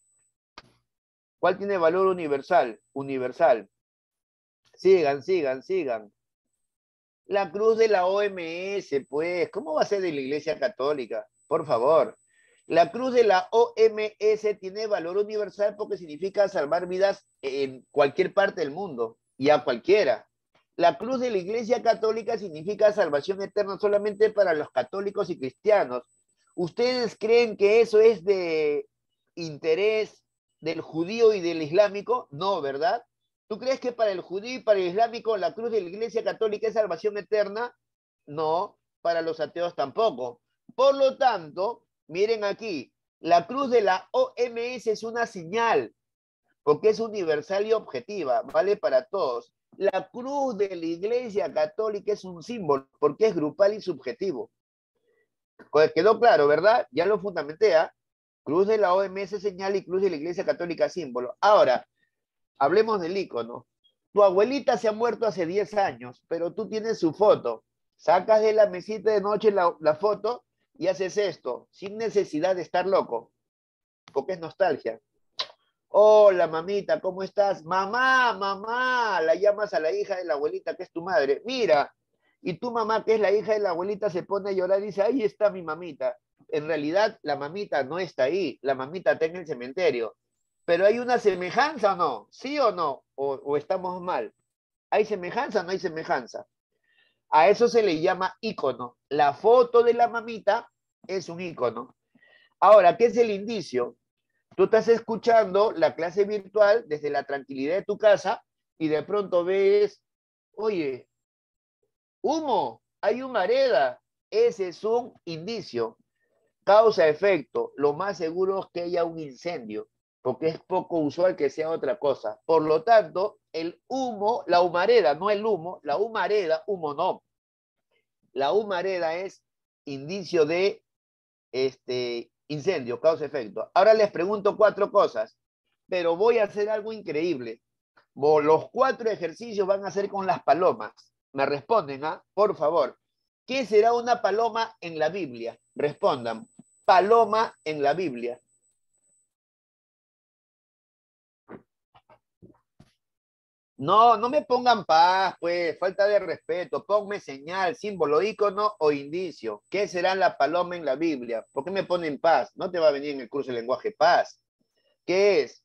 ¿Cuál tiene valor universal? Universal. Sigan, sigan, sigan. La cruz de la OMS, pues, ¿cómo va a ser de la Iglesia Católica? Por favor. La cruz de la OMS tiene valor universal porque significa salvar vidas en cualquier parte del mundo y a cualquiera. La cruz de la Iglesia Católica significa salvación eterna solamente para los católicos y cristianos. ¿Ustedes creen que eso es de interés del judío y del islámico? No, ¿verdad? ¿Tú crees que para el judío y para el islámico la cruz de la Iglesia Católica es salvación eterna? No, para los ateos tampoco. Por lo tanto, miren aquí, la cruz de la OMS es una señal, porque es universal y objetiva, vale para todos. La cruz de la Iglesia Católica es un símbolo, porque es grupal y subjetivo. Quedó claro, ¿verdad? Ya lo fundamenté, ¿eh? Cruz de la OMS señal y cruz de la Iglesia Católica símbolo. Ahora, hablemos del icono. Tu abuelita se ha muerto hace 10 años, pero tú tienes su foto. Sacas de la mesita de noche la foto y haces esto, sin necesidad de estar loco, porque es nostalgia. Hola, mamita, ¿cómo estás? Mamá, mamá, la llamas a la hija de la abuelita, que es tu madre. Mira, y tu mamá, que es la hija de la abuelita, se pone a llorar y dice, ahí está mi mamita. En realidad, la mamita no está ahí, la mamita está en el cementerio. Pero hay una semejanza o no, ¿sí o no? O estamos mal. ¿Hay semejanza o no hay semejanza? A eso se le llama ícono. La foto de la mamita es un ícono. Ahora, ¿qué es el indicio? Tú estás escuchando la clase virtual desde la tranquilidad de tu casa y de pronto ves, oye, humo, hay humareda. Ese es un indicio. Causa-efecto, lo más seguro es que haya un incendio, porque es poco usual que sea otra cosa. Por lo tanto, el humo, la humareda, no el humo, la humareda, humo no. La humareda es indicio de incendio, causa-efecto. Ahora les pregunto cuatro cosas, pero voy a hacer algo increíble. Los cuatro ejercicios van a ser con las palomas. Me responden, ¿ah? Por favor. ¿Qué será una paloma en la Biblia? Respondan. Paloma en la Biblia. No, no me pongan paz, pues, falta de respeto. Ponme señal, símbolo, ícono o indicio. ¿Qué será la paloma en la Biblia? ¿Por qué me ponen paz? No te va a venir en el curso de lenguaje paz. ¿Qué es?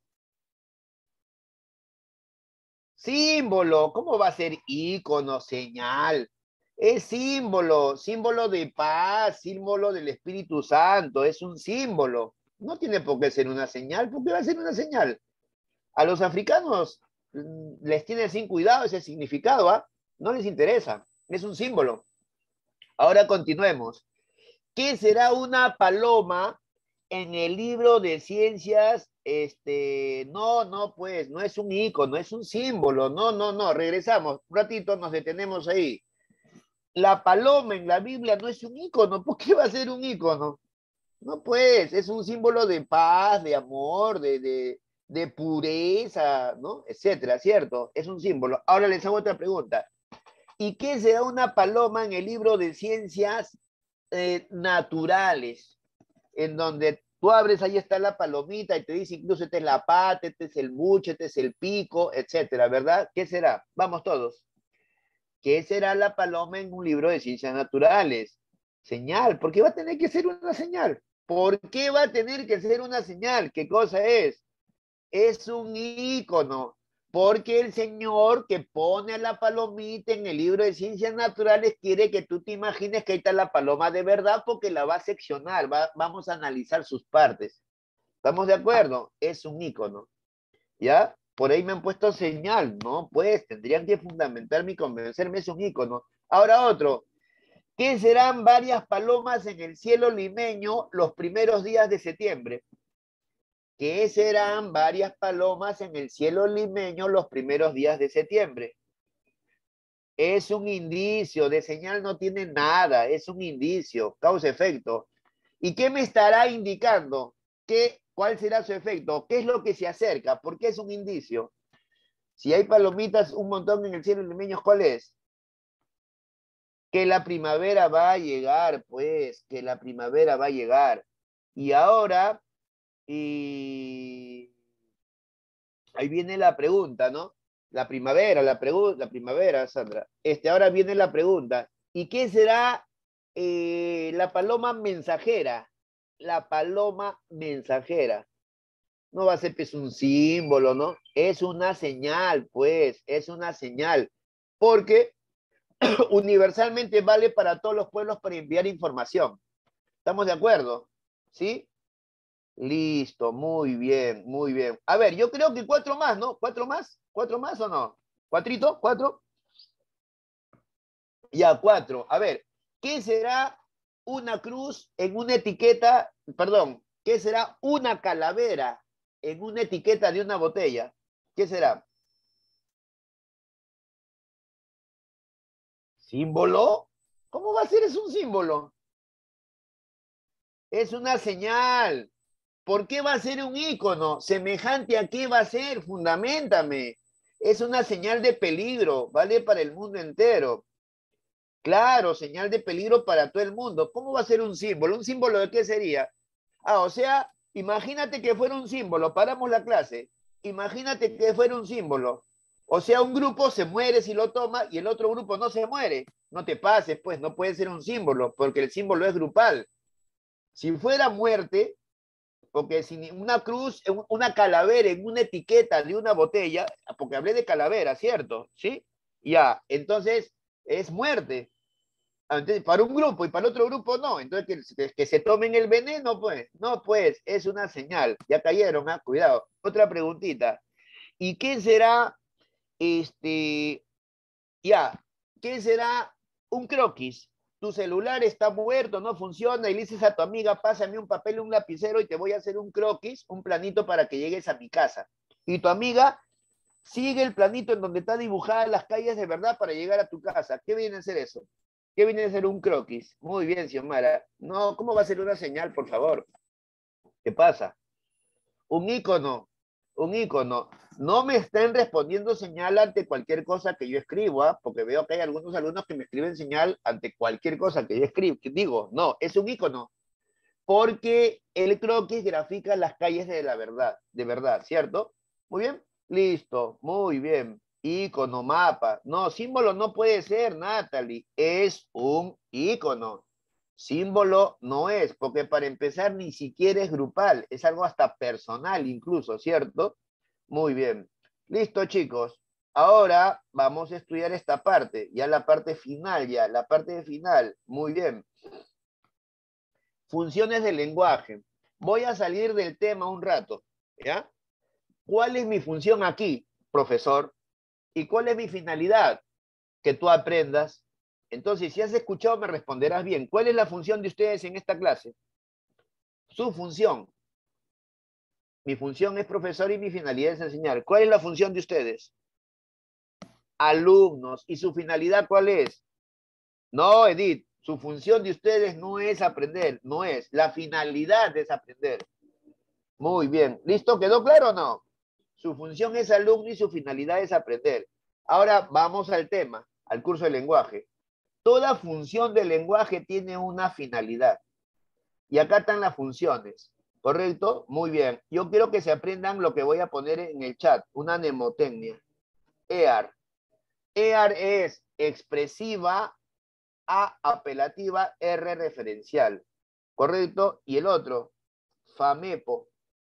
Símbolo. ¿Cómo va a ser ícono, señal? Es símbolo, símbolo de paz, símbolo del Espíritu Santo, es un símbolo. No tiene por qué ser una señal, ¿por qué va a ser una señal? A los africanos les tiene sin cuidado ese significado, ¿ah? No les interesa, es un símbolo. Ahora continuemos. ¿Qué será una paloma en el libro de ciencias? No, no, pues, no es un icono, es un símbolo. No, no, no, regresamos. Un ratito nos detenemos ahí. La paloma en la Biblia no es un icono. ¿Por qué va a ser un icono? No, pues, es un símbolo de paz, de amor, de pureza, ¿no? Etcétera, ¿cierto? Es un símbolo. Ahora les hago otra pregunta. ¿Y qué será una paloma en el libro de ciencias naturales? En donde tú abres, ahí está la palomita y te dice incluso este es la pata, este es el buche, este es el pico, etcétera, ¿verdad? ¿Qué será? Vamos todos. ¿Qué será la paloma en un libro de ciencias naturales? Señal. ¿Por qué va a tener que ser una señal? ¿Por qué va a tener que ser una señal? ¿Qué cosa es? Es un ícono. Porque el señor que pone a la palomita en el libro de ciencias naturales quiere que tú te imagines que ahí está la paloma de verdad porque la va a seccionar, vamos a analizar sus partes. ¿Estamos de acuerdo? Es un ícono. ¿Ya? Por ahí me han puesto señal, ¿no? Pues tendrían que fundamentarme y convencerme, es un ícono. Ahora otro, ¿qué serán varias palomas en el cielo limeño los primeros días de septiembre? ¿Qué serán varias palomas en el cielo limeño los primeros días de septiembre? Es un indicio, de señal no tiene nada, es un indicio, causa-efecto. ¿Y qué me estará indicando? ¿Cuál será su efecto? ¿Qué es lo que se acerca? ¿Por qué es un indicio? Si hay palomitas un montón en el cielo limeño, ¿cuál es? Que la primavera va a llegar, pues, que la primavera va a llegar. Y ahora, y ahí viene la pregunta, ¿no? La primavera, Sandra. Ahora viene la pregunta. ¿Y qué será la paloma mensajera? La paloma mensajera. No va a ser pues un símbolo, ¿no? Es una señal, pues, es una señal. Porque universalmente vale para todos los pueblos para enviar información. ¿Estamos de acuerdo? ¿Sí? Listo, muy bien, muy bien. A ver, yo creo que cuatro más, ¿no? ¿Cuatro más? ¿Cuatro más o no? ¿Cuatrito? ¿Cuatro? Ya, cuatro. A ver, ¿qué será una cruz en una etiqueta, perdón, qué será una calavera en una etiqueta de una botella? ¿Qué será? ¿Símbolo? ¿Cómo va a ser? Es un símbolo. Es una señal. ¿Por qué va a ser un ícono? ¿Semejante a qué va a ser? Fundamentame. Es una señal de peligro, ¿vale? Para el mundo entero. Claro, señal de peligro para todo el mundo. ¿Cómo va a ser un símbolo? ¿Un símbolo de qué sería? Ah, o sea, imagínate que fuera un símbolo. Paramos la clase. Imagínate que fuera un símbolo. O sea, un grupo se muere si lo toma y el otro grupo no se muere. No te pases, pues, no puede ser un símbolo, porque el símbolo es grupal. Si fuera muerte, porque si una cruz, una calavera en una etiqueta de una botella, porque hablé de calavera, ¿cierto? ¿Sí? Ya, entonces es muerte. Entonces, para un grupo y para el otro grupo no. Entonces, que se tomen el veneno, pues. No, pues, es una señal. Ya cayeron, ¿ah? Cuidado. Otra preguntita. ¿Y qué será, este, ya, qué será un croquis? Tu celular está muerto, no funciona, y le dices a tu amiga, pásame un papel, un lapicero, y te voy a hacer un croquis, un planito para que llegues a mi casa. Y tu amiga sigue el planito en donde está dibujadas las calles de verdad para llegar a tu casa. ¿Qué viene a ser eso? ¿Qué viene a ser un croquis? Muy bien, Xiomara. No, ¿cómo va a ser una señal, por favor? ¿Qué pasa? Un ícono, un ícono. No me estén respondiendo señal ante cualquier cosa que yo escribo, ¿ah? Porque veo que hay algunos alumnos que me escriben señal ante cualquier cosa que yo escribo. Digo, no, es un ícono, porque el croquis grafica las calles de verdad, ¿cierto? Muy bien, listo, muy bien. Ícono, mapa. No, símbolo no puede ser, Natalie, es un ícono. Símbolo no es, porque para empezar ni siquiera es grupal, es algo hasta personal incluso, ¿cierto? Muy bien. Listo, chicos. Ahora vamos a estudiar esta parte, ya la parte final, ya, la parte final. Muy bien. Funciones del lenguaje. Voy a salir del tema un rato, ¿ya? ¿Cuál es mi función aquí, profesor? ¿Y cuál es mi finalidad? Que tú aprendas. Entonces, si has escuchado, me responderás bien. ¿Cuál es la función de ustedes en esta clase? Su función. Mi función es profesor y mi finalidad es enseñar. ¿Cuál es la función de ustedes? Alumnos. ¿Y su finalidad cuál es? No, Edith, su función de ustedes no es aprender, no es. La finalidad es aprender. Muy bien. ¿Listo? ¿Quedó claro o no? Su función es alumno y su finalidad es aprender. Ahora vamos al tema, al curso de lenguaje. Toda función del lenguaje tiene una finalidad. Y acá están las funciones. ¿Correcto? Muy bien. Yo quiero que se aprendan lo que voy a poner en el chat, una mnemotecnia. EAR. EAR es expresiva, A apelativa, R referencial. ¿Correcto? Y el otro, FAMEPO.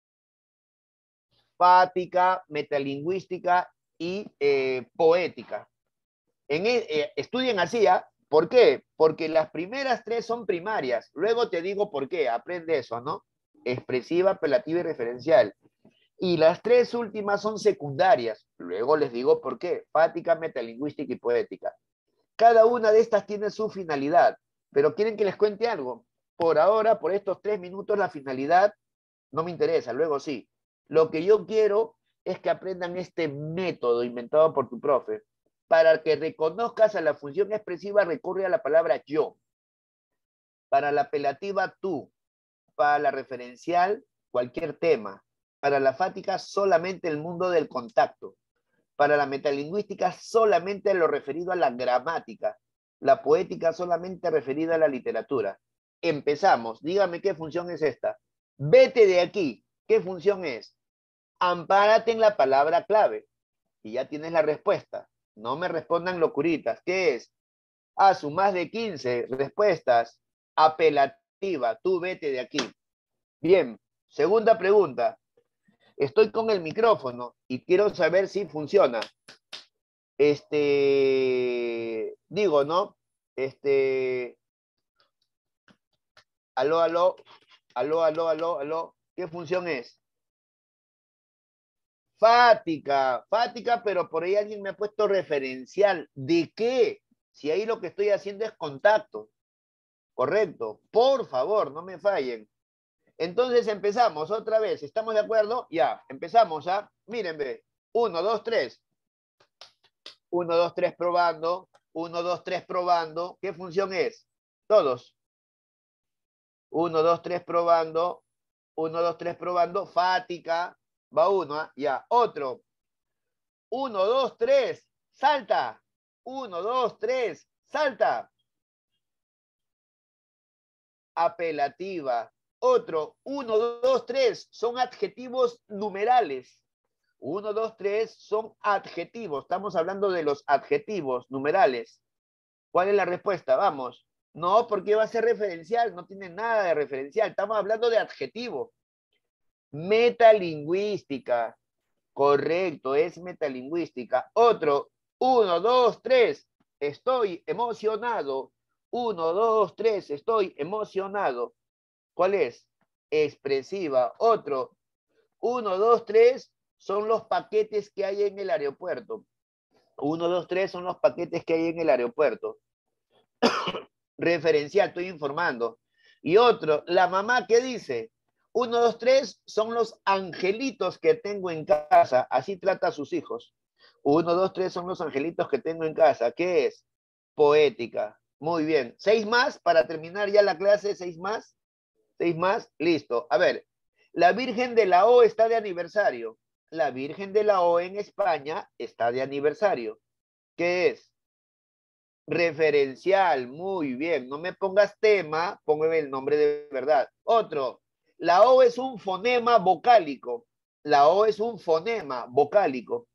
Fática, metalingüística y poética. Estudien así, ¿ah? ¿Por qué? Porque las primeras tres son primarias. Luego te digo por qué. Aprende eso, ¿no? Expresiva, apelativa y referencial. Y las tres últimas son secundarias. Luego les digo por qué. Fática, metalingüística y poética. Cada una de estas tiene su finalidad. Pero ¿quieren que les cuente algo? Por ahora, por estos 3 minutos, la finalidad no me interesa. Luego sí. Lo que yo quiero es que aprendan este método inventado por tu profe. Para que reconozcas a la función expresiva, recurre a la palabra yo. Para la apelativa, tú. Para la referencial, cualquier tema. Para la fática, solamente el mundo del contacto. Para la metalingüística, solamente lo referido a la gramática. La poética, solamente referida a la literatura. Empezamos. Dígame qué función es esta. Vete de aquí. ¿Qué función es? Ampárate en la palabra clave. Y ya tienes la respuesta. No me respondan locuritas. ¿Qué es? Su más de 15 respuestas. Apelativa. Tú vete de aquí. Bien. Segunda pregunta. Estoy con el micrófono y quiero saber si funciona. Digo, ¿no? Aló, aló, aló, aló, aló, aló. ¿Qué función es? Fática, fática, pero por ahí alguien me ha puesto referencial. ¿De qué? Si ahí lo que estoy haciendo es contacto. Correcto. Por favor, no me fallen. Entonces empezamos otra vez. ¿Estamos de acuerdo? Ya, empezamos, ¿ah? Miren, ve. 1, 2, 3. 1, 2, 3 probando. 1, 2, 3 probando. ¿Qué función es? Todos. 1, 2, 3 probando. 1, 2, 3 probando. Fática. Va uno, ¿ah? Ya. Otro. 1, 2, 3. Salta. 1, 2, 3. Salta. Apelativa. Otro. 1, 2, 3. Son adjetivos numerales. 1, 2, 3 son adjetivos. Estamos hablando de los adjetivos numerales. ¿Cuál es la respuesta? Vamos. No, porque va a ser referencial. No tiene nada de referencial. Estamos hablando de adjetivo. Metalingüística. Correcto, es metalingüística. Otro. 1, 2, 3. Estoy emocionado. 1, 2, 3, estoy emocionado. ¿Cuál es? Expresiva. Otro. 1, 2, 3 son los paquetes que hay en el aeropuerto. 1, 2, 3 son los paquetes que hay en el aeropuerto. Referencial, estoy informando. Y otro, la mamá, ¿qué dice? 1, 2, 3 son los angelitos que tengo en casa. Así trata a sus hijos. 1, 2, 3 son los angelitos que tengo en casa. ¿Qué es? Poética. Muy bien. 6 más para terminar ya la clase. 6 más. 6 más. Listo. A ver. La Virgen de la O está de aniversario. La Virgen de la O en España está de aniversario. ¿Qué es? Referencial, muy bien. No me pongas tema, póngame el nombre de verdad. Otro, la O es un fonema vocálico. La O es un fonema vocálico.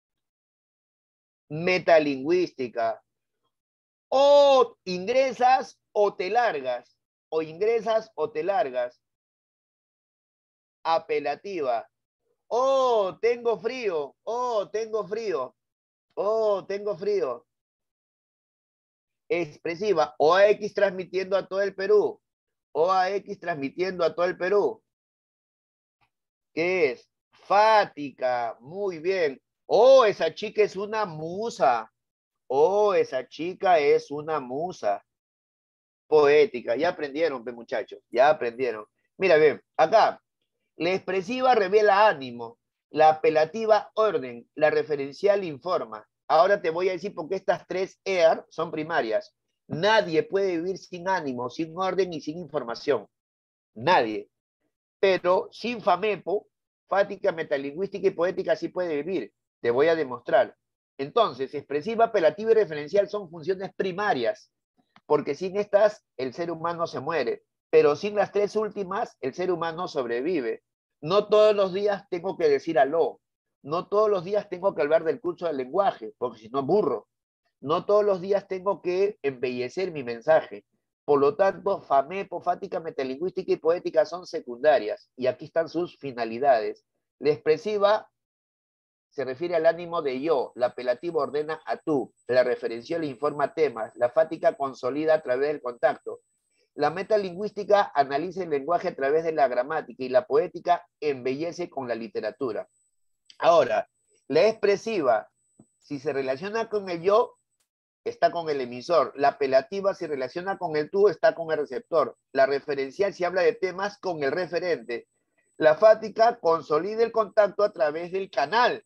Metalingüística. O ingresas o te largas. O ingresas o te largas. Apelativa. Oh, tengo frío. Oh, tengo frío. Oh, tengo frío. Expresiva. OAX transmitiendo a todo el Perú. OAX transmitiendo a todo el Perú. ¿Qué es? Fática. Muy bien. Oh, esa chica es una musa. Oh, esa chica es una musa. Poética. Ya aprendieron, muchachos. Ya aprendieron. Mira, bien. Acá. La expresiva revela ánimo. La apelativa orden. La referencial informa. Ahora te voy a decir por qué estas tres EAR son primarias. Nadie puede vivir sin ánimo, sin orden y sin información. Nadie. Pero sin FAMEPO, fática, metalingüística y poética sí puede vivir. Te voy a demostrar. Entonces, expresiva, apelativa y referencial son funciones primarias, porque sin estas el ser humano se muere, pero sin las tres últimas el ser humano sobrevive. No todos los días tengo que decir aló, no todos los días tengo que hablar del curso del lenguaje, porque si no burro. No todos los días tengo que embellecer mi mensaje. Por lo tanto, FAMEPO, fática, metalingüística y poética son secundarias. Y aquí están sus finalidades. La expresiva se refiere al ánimo de yo. La apelativa ordena a tú. La referencial informa temas. La fática consolida a través del contacto. La metalingüística analiza el lenguaje a través de la gramática y la poética embellece con la literatura. Ahora, la expresiva, si se relaciona con el yo, está con el emisor. La apelativa se relaciona con el tú, está con el receptor. La referencial se habla de temas con el referente. La fática consolida el contacto a través del canal.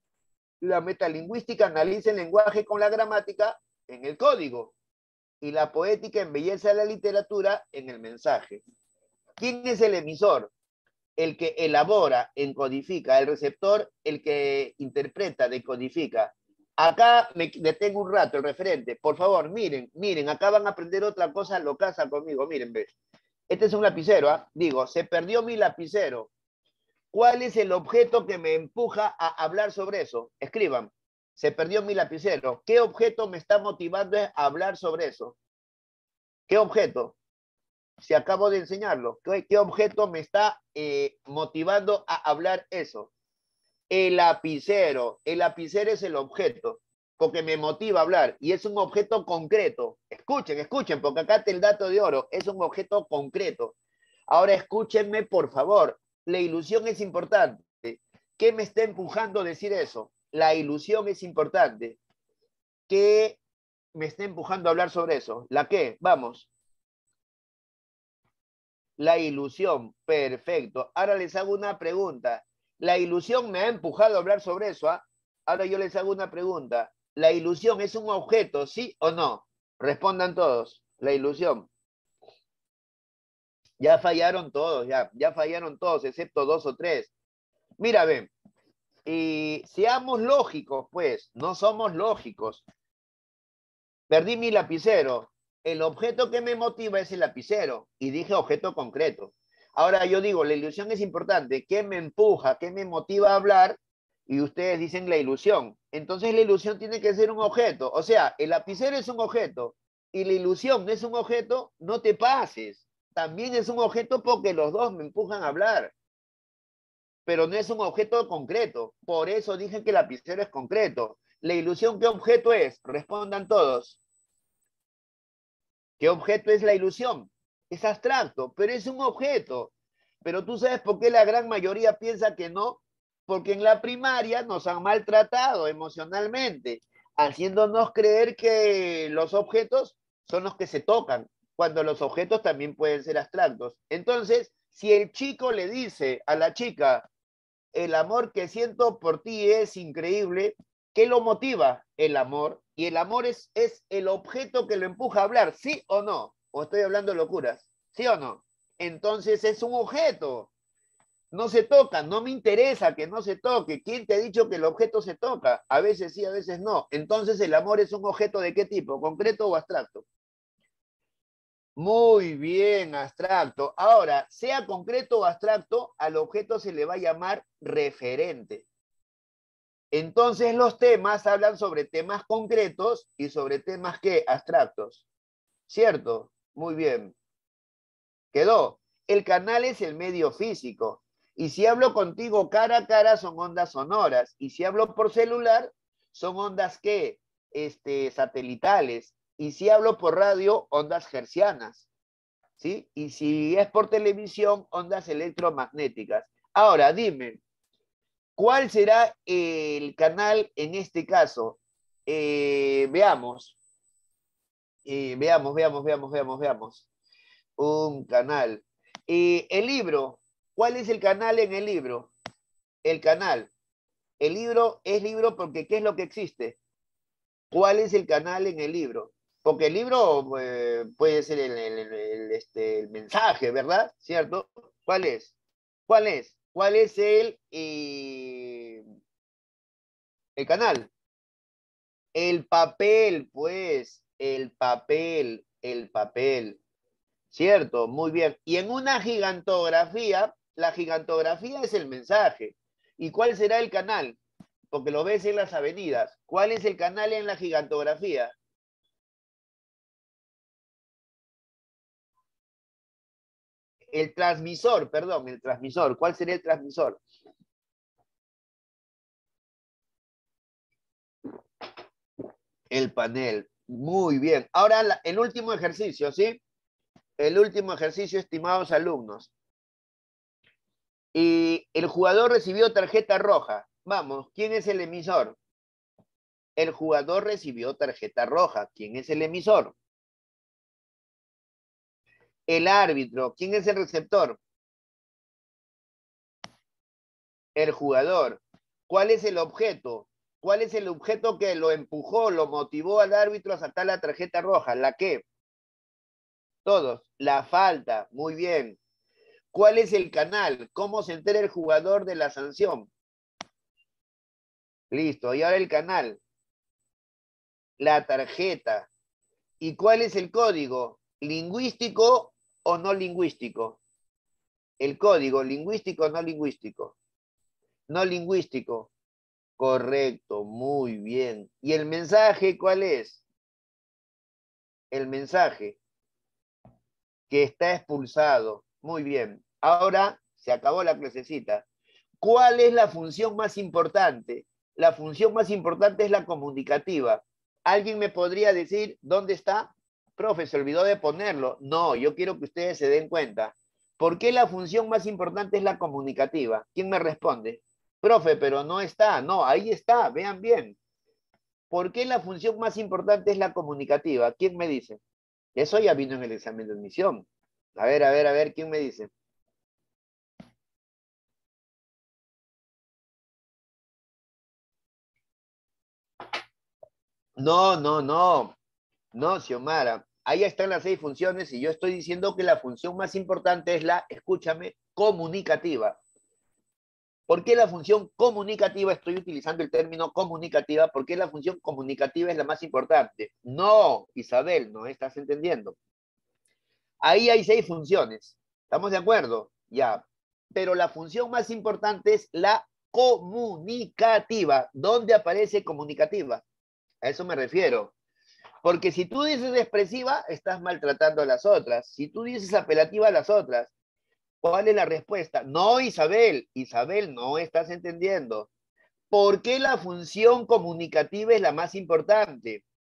La metalingüística analiza el lenguaje con la gramática en el código. Y la poética embellece la literatura en el mensaje. ¿Quién es el emisor? El que elabora, encodifica. El receptor, el que interpreta, decodifica. Acá me detengo un rato, el referente. Por favor, miren, miren, acá van a aprender otra cosa locaza conmigo. Miren, ves. Este es un lapicero, ¿ah? Digo, se perdió mi lapicero. ¿Cuál es el objeto que me empuja a hablar sobre eso? Escriban. Se perdió mi lapicero. ¿Qué objeto me está motivando a hablar sobre eso? ¿Qué objeto? Si acabo de enseñarlo. ¿Qué objeto me está motivando a hablar eso? El lapicero. El lapicero es el objeto, porque me motiva a hablar. Y es un objeto concreto. Escuchen, escuchen, porque acá está el dato de oro. Es un objeto concreto. Ahora escúchenme, por favor. La ilusión es importante. ¿Qué me está empujando a decir eso? La ilusión es importante. ¿Qué me está empujando a hablar sobre eso? ¿La qué? Vamos. La ilusión. Perfecto. Ahora les hago una pregunta. La ilusión me ha empujado a hablar sobre eso, ¿ah? Ahora yo les hago una pregunta. ¿La ilusión es un objeto, sí o no? Respondan todos. La ilusión. Ya fallaron todos, ya fallaron todos, excepto 2 o 3. Mira, ven, y seamos lógicos, pues, no somos lógicos. Perdí mi lapicero. El objeto que me motiva es el lapicero. Y dije objeto concreto. Ahora yo digo, la ilusión es importante. ¿Qué me empuja? ¿Qué me motiva a hablar? Y ustedes dicen la ilusión. Entonces la ilusión tiene que ser un objeto. O sea, el lapicero es un objeto y la ilusión no es un objeto, no te pases. También es un objeto porque los dos me empujan a hablar. Pero no es un objeto concreto. Por eso dije que el lapicero es concreto. La ilusión, ¿qué objeto es? Respondan todos. ¿Qué objeto es la ilusión? Es abstracto, pero es un objeto. Pero tú sabes por qué la gran mayoría piensa que no, porque en la primaria nos han maltratado emocionalmente, haciéndonos creer que los objetos son los que se tocan, cuando los objetos también pueden ser abstractos. Entonces, si el chico le dice a la chica, el amor que siento por ti es increíble, ¿qué lo motiva? El amor. Y el amor es el objeto que lo empuja a hablar, ¿sí o no? ¿O estoy hablando locuras? ¿Sí o no? Entonces es un objeto. No se toca, no me interesa que no se toque. ¿Quién te ha dicho que el objeto se toca? A veces sí, a veces no. Entonces el amor es un objeto ¿de qué tipo? ¿Concreto o abstracto? Muy bien, abstracto. Ahora, sea concreto o abstracto, al objeto se le va a llamar referente. Entonces los temas hablan sobre temas concretos y sobre temas ¿qué? Abstractos. ¿Cierto? Muy bien. Quedó. El canal es el medio físico. Y si hablo contigo cara a cara son ondas sonoras. Y si hablo por celular son ondas ¿qué? Satelitales. Y si hablo por radio, ondas hertzianas. ¿Sí? Y si es por televisión, ondas electromagnéticas. Ahora, dime, ¿cuál será el canal en este caso? Veamos. Veamos. Un canal. El libro. ¿Cuál es el canal en el libro? El canal. El libro es libro porque ¿qué es lo que existe? ¿Cuál es el canal en el libro? Porque el libro puede ser el mensaje, ¿verdad? ¿Cierto? ¿Cuál es? ¿Cuál es? ¿Cuál es el canal? El papel, pues, el papel. ¿Cierto? Muy bien. Y en una gigantografía, la gigantografía es el mensaje. ¿Y cuál será el canal? Porque lo ves en las avenidas. ¿Cuál es el canal en la gigantografía? El transmisor, perdón, el transmisor. ¿Cuál sería el transmisor? El panel. Muy bien. Ahora el último ejercicio, ¿sí? El último ejercicio, estimados alumnos. Y el jugador recibió tarjeta roja. Vamos, ¿quién es el emisor? El jugador recibió tarjeta roja. ¿Quién es el emisor? El árbitro. ¿Quién es el receptor? El jugador. ¿Cuál es el objeto? ¿Cuál es el objeto que lo empujó, lo motivó al árbitro a sacar la tarjeta roja? ¿La qué? Todos. La falta. Muy bien. ¿Cuál es el canal? ¿Cómo se entera el jugador de la sanción? Listo. Y ahora el canal. La tarjeta. ¿Y cuál es el código? ¿Lingüístico o no lingüístico? El código, lingüístico o no lingüístico. No lingüístico. Correcto, muy bien. ¿Y el mensaje cuál es? El mensaje que está expulsado. Muy bien. Ahora se acabó la clasecita. ¿Cuál es la función más importante? La función más importante es la comunicativa. ¿Alguien me podría decir dónde está? Profe, se olvidó de ponerlo. No, yo quiero que ustedes se den cuenta. ¿Por qué la función más importante es la comunicativa? ¿Quién me responde? Profe, pero no está. No, ahí está. Vean bien. ¿Por qué la función más importante es la comunicativa? ¿Quién me dice? Eso ya vino en el examen de admisión. A ver, ¿quién me dice? No, no, no. No, Xiomara. Ahí están las 6 funciones y yo estoy diciendo que la función más importante es la, escúchame, comunicativa. ¿Por qué la función comunicativa? Estoy utilizando el término comunicativa. ¿Por qué la función comunicativa es la más importante? No, Isabel, no estás entendiendo. Ahí hay 6 funciones. ¿Estamos de acuerdo? Ya. Pero la función más importante es la comunicativa. ¿Dónde aparece comunicativa? A eso me refiero. Porque si tú dices expresiva, estás maltratando a las otras. Si tú dices apelativa a las otras, ¿cuál es la respuesta? No, Isabel. Isabel, no estás entendiendo. ¿Por qué la función comunicativa es la más importante?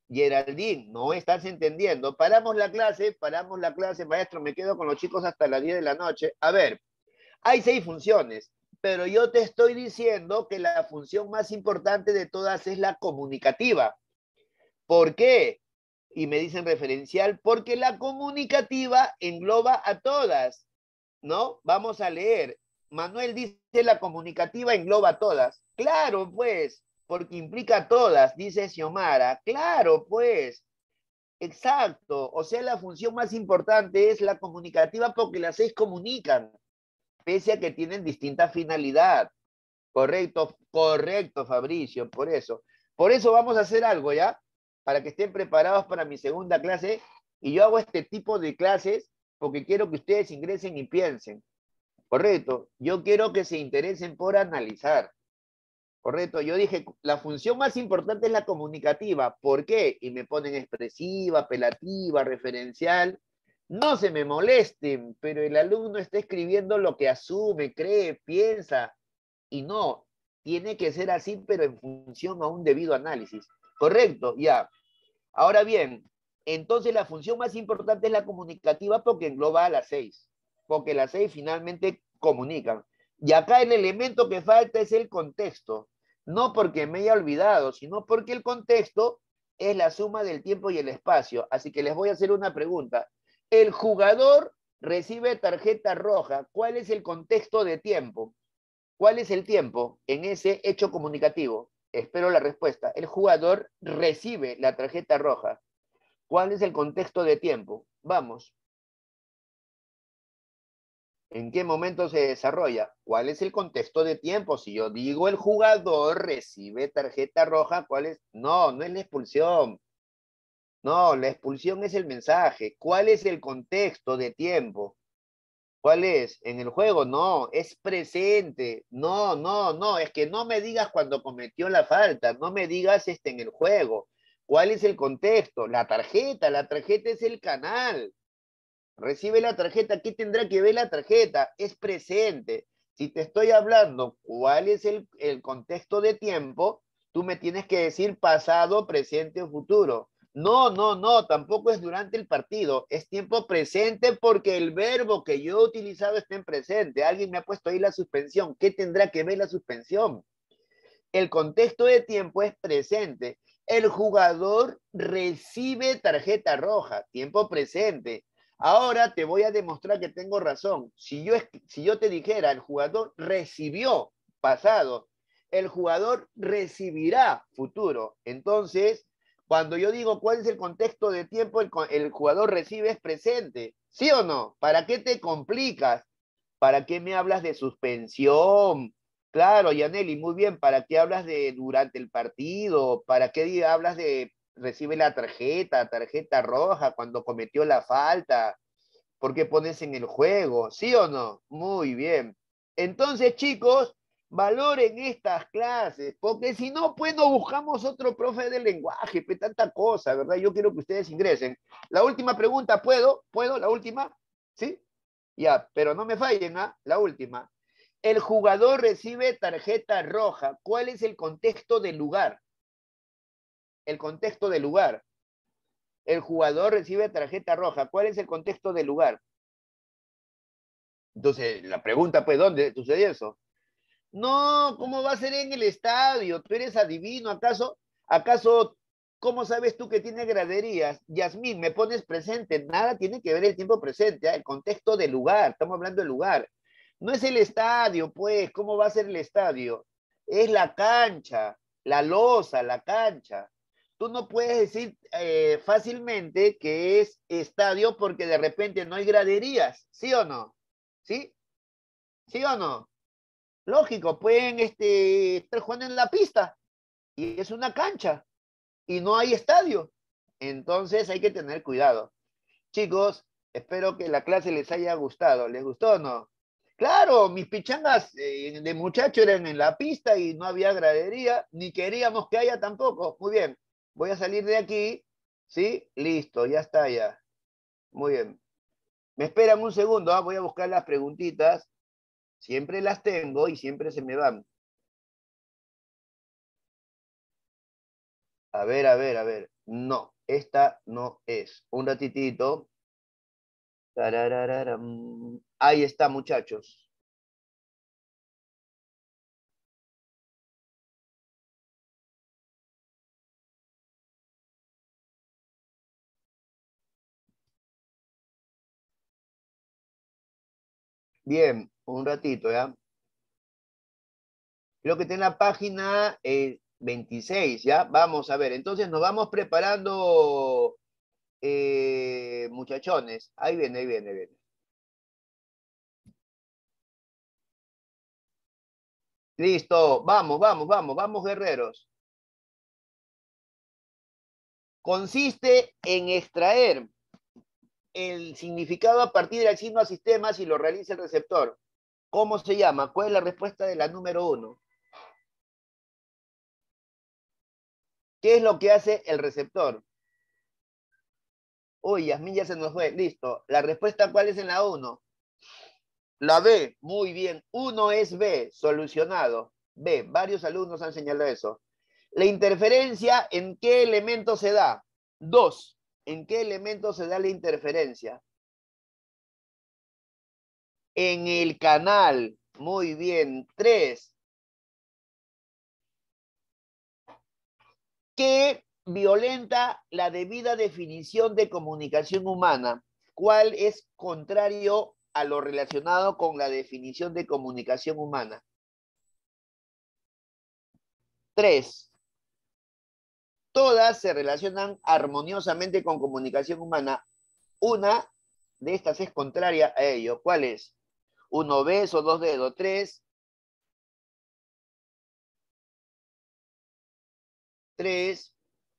Geraldine, no estás entendiendo. Paramos la clase, maestro, me quedo con los chicos hasta las 10 de la noche. A ver, hay 6 funciones, pero yo te estoy diciendo que la función más importante de todas es la comunicativa. ¿Por qué? Y me dicen referencial, porque la comunicativa engloba a todas, ¿no? Vamos a leer. Manuel dice la comunicativa engloba a todas. Claro, pues, porque implica a todas, dice Xiomara. Claro, pues, exacto. O sea, la función más importante es la comunicativa porque las 6 comunican, pese a que tienen distinta finalidad. Correcto, correcto, Fabricio, por eso. Por eso vamos a hacer algo, ¿ya? Para que estén preparados para mi segunda clase. Y yo hago este tipo de clases porque quiero que ustedes ingresen y piensen. Correcto. Yo quiero que se interesen por analizar. Correcto. Yo dije, la función más importante es la comunicativa. ¿Por qué? Y me ponen expresiva, apelativa, referencial. No se me molesten, pero el alumno está escribiendo lo que asume, cree, piensa. Y no, tiene que ser así, pero en función a un debido análisis. Correcto, ya. Ahora bien, entonces la función más importante es la comunicativa porque engloba a las 6, porque las 6 finalmente comunican. Y acá el elemento que falta es el contexto, no porque me haya olvidado, sino porque el contexto es la suma del tiempo y el espacio. Así que les voy a hacer una pregunta. El jugador recibe tarjeta roja. ¿Cuál es el contexto de tiempo? ¿Cuál es el tiempo en ese hecho comunicativo? Espero la respuesta. El jugador recibe la tarjeta roja. ¿Cuál es el contexto de tiempo? Vamos. ¿En qué momento se desarrolla? ¿Cuál es el contexto de tiempo? Si yo digo el jugador recibe tarjeta roja, ¿cuál es? No, no es la expulsión. No, la expulsión es el mensaje. ¿Cuál es el contexto de tiempo? ¿Cuál es? ¿En el juego? No, es presente. No, no, no, es que no me digas cuando cometió la falta, no me digas en el juego. ¿Cuál es el contexto? La tarjeta es el canal. Recibe la tarjeta, ¿qué tendrá que ver la tarjeta? Es presente. Si te estoy hablando cuál es el contexto de tiempo, tú me tienes que decir pasado, presente o futuro. No, no, no, tampoco es durante el partido, es tiempo presente porque el verbo que yo he utilizado está en presente. Alguien me ha puesto ahí la suspensión. ¿Qué tendrá que ver la suspensión? El contexto de tiempo es presente. El jugador recibe tarjeta roja, tiempo presente. Ahora te voy a demostrar que tengo razón. Si yo te dijera, el jugador recibió pasado, el jugador recibirá futuro. Entonces, cuando yo digo cuál es el contexto de tiempo, el jugador recibe es presente. ¿Sí o no? ¿Para qué te complicas? ¿Para qué me hablas de suspensión? Claro, Yaneli, muy bien. ¿Para qué hablas de durante el partido? ¿Para qué hablas de recibe la tarjeta roja cuando cometió la falta? ¿Por qué pones en el juego? ¿Sí o no? Muy bien. Entonces, chicos, valoren estas clases, porque si no, pues no buscamos otro profe de lenguaje, pues tanta cosa, ¿verdad? Yo quiero que ustedes ingresen. La última pregunta, ¿puedo? ¿Puedo? ¿La última? ¿Sí? Ya, pero no me fallen, ¿ah? La última. El jugador recibe tarjeta roja. ¿Cuál es el contexto del lugar? El contexto del lugar. El jugador recibe tarjeta roja. ¿Cuál es el contexto del lugar? Entonces, la pregunta, pues, ¿dónde sucedió eso? No, ¿cómo va a ser en el estadio? ¿Tú eres adivino? ¿Acaso, cómo sabes tú que tiene graderías? Yasmín, me pones presente. Nada tiene que ver el tiempo presente, ¿ah? El contexto del lugar. Estamos hablando del lugar. No es el estadio, pues. ¿Cómo va a ser el estadio? Es la cancha, la losa, la cancha. Tú no puedes decir fácilmente que es estadio porque de repente no hay graderías. ¿Sí o no? ¿Sí? ¿Sí o no? Lógico, pueden estar jugando en la pista y es una cancha y no hay estadio. Entonces hay que tener cuidado. Chicos, espero que la clase les haya gustado. ¿Les gustó o no? Claro, mis pichangas de muchacho eran en la pista y no había gradería, ni queríamos que haya tampoco. Muy bien, voy a salir de aquí. ¿Sí? Listo, ya está ya. Muy bien. Me esperan un segundo, ¿ah? Voy a buscar las preguntitas. Siempre las tengo y siempre se me van. A ver, a ver, a ver. No, esta no es. Un ratitito. Tararararam. Ahí está, muchachos. Bien, un ratito, ¿ya? Creo que está en la página 26, ¿ya? Vamos a ver. Entonces nos vamos preparando, muchachones. Ahí viene, ahí viene, ahí viene. Listo, vamos, vamos, vamos, vamos, guerreros. Consiste en extraer el significado a partir del signo a sistema si lo realiza el receptor. ¿Cómo se llama? ¿Cuál es la respuesta de la número 1? ¿Qué es lo que hace el receptor? Uy, Yasmín ya se nos fue. Listo. ¿La respuesta cuál es en la 1? La B. Muy bien. 1 es B. Solucionado. B. Varios alumnos han señalado eso. La interferencia, ¿en qué elemento se da? 2. ¿En qué elemento se da la interferencia? En el canal. Muy bien. 3. ¿Qué violenta la debida definición de comunicación humana? ¿Cuál es contrario a lo relacionado con la definición de comunicación humana? 3. Todas se relacionan armoniosamente con comunicación humana. Una de estas es contraria a ello. ¿Cuál es? Uno beso, dos dedos, 3. 3.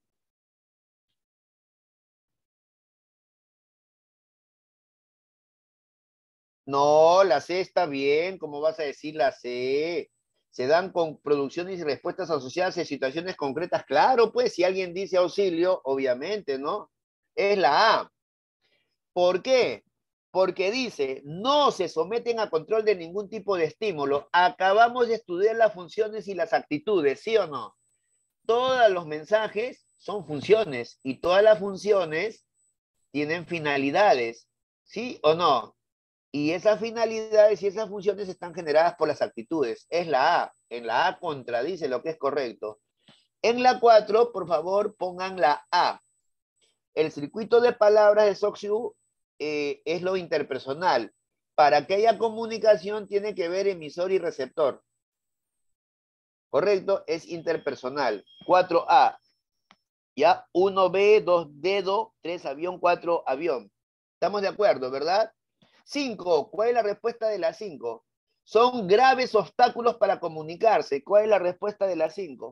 No, la C está bien. ¿Cómo vas a decir la C? Se dan con producciones y respuestas asociadas a situaciones concretas. Claro, pues, si alguien dice auxilio, obviamente, ¿no? Es la A. ¿Por qué? Porque dice, no se someten a control de ningún tipo de estímulo. Acabamos de estudiar las funciones y las actitudes, ¿sí o no? Todos los mensajes son funciones y todas las funciones tienen finalidades, ¿sí o no? Y esas finalidades y esas funciones están generadas por las actitudes. Es la A. En la A contradice lo que es correcto. En la 4, por favor, pongan la A. El circuito de palabras de Soxiu es lo interpersonal. Para que haya comunicación tiene que ver emisor y receptor. ¿Correcto? Es interpersonal. 4A. Ya, 1B, 2 dedo, 3 avión, 4 avión. Estamos de acuerdo, ¿verdad? 5. ¿Cuál es la respuesta de la 5? Son graves obstáculos para comunicarse. ¿Cuál es la respuesta de la 5?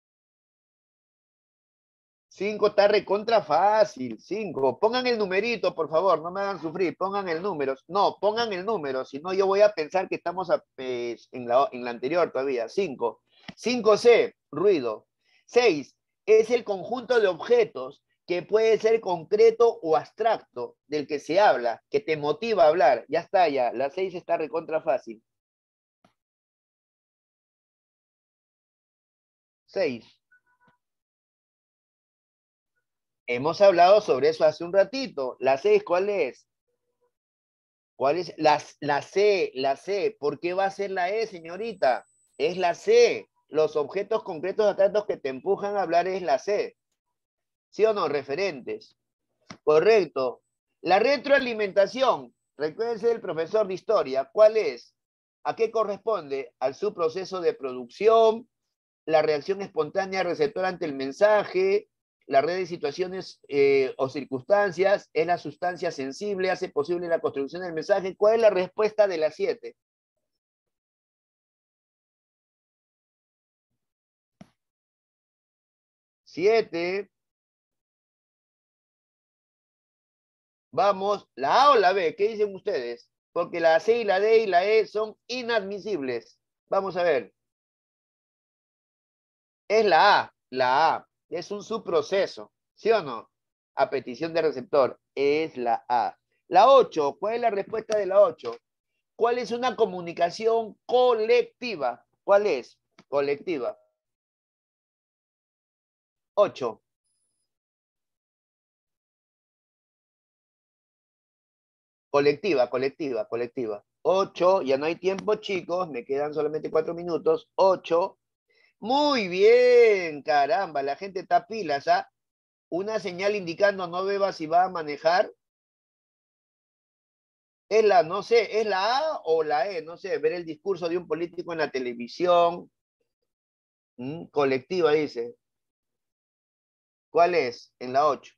5 está recontra fácil. 5. Pongan el numerito, por favor. No me hagan sufrir. Pongan el número. No, pongan el número. Si no, yo voy a pensar que estamos en la anterior todavía. 5. 5C, ruido. 6. Es el conjunto de objetos que puede ser concreto o abstracto del que se habla, que te motiva a hablar. Ya está, ya. La 6 está recontra fácil. 6. Hemos hablado sobre eso hace un ratito. La 6, ¿cuál es? ¿Cuál es? La C, la C. ¿Por qué va a ser la E, señorita? Es la C. Los objetos concretos abstractos que te empujan a hablar es la C. ¿Sí o no? Referentes. Correcto. La retroalimentación. Recuérdense del profesor de historia. ¿Cuál es? ¿A qué corresponde? Al subproceso de producción, la reacción espontánea receptor ante el mensaje, la red de situaciones o circunstancias, es la sustancia sensible, hace posible la construcción del mensaje. ¿Cuál es la respuesta de las 7? 7. Vamos, ¿la A o la B? ¿Qué dicen ustedes? Porque la C y la D y la E son inadmisibles. Vamos a ver. Es la A. La A. Es un subproceso. ¿Sí o no? A petición del receptor. Es la A. La 8. ¿Cuál es la respuesta de la 8? ¿Cuál es una comunicación colectiva? ¿Cuál es? Colectiva. 8. Colectiva, colectiva, colectiva. 8, ya no hay tiempo, chicos, me quedan solamente 4 minutos. 8. Muy bien, caramba, la gente está pilas, ¿ah? Una señal indicando no beba si va a manejar. Es la, no sé, es la A o la E, no sé, ver el discurso de un político en la televisión. Colectiva, dice. ¿Cuál es? En la 8.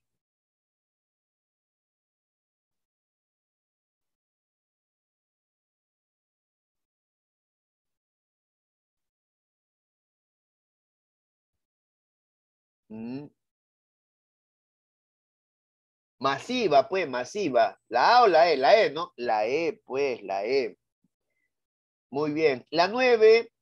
Masiva, pues, masiva. ¿La A o la E? La E, ¿no? La E, pues, la E. Muy bien. La 9.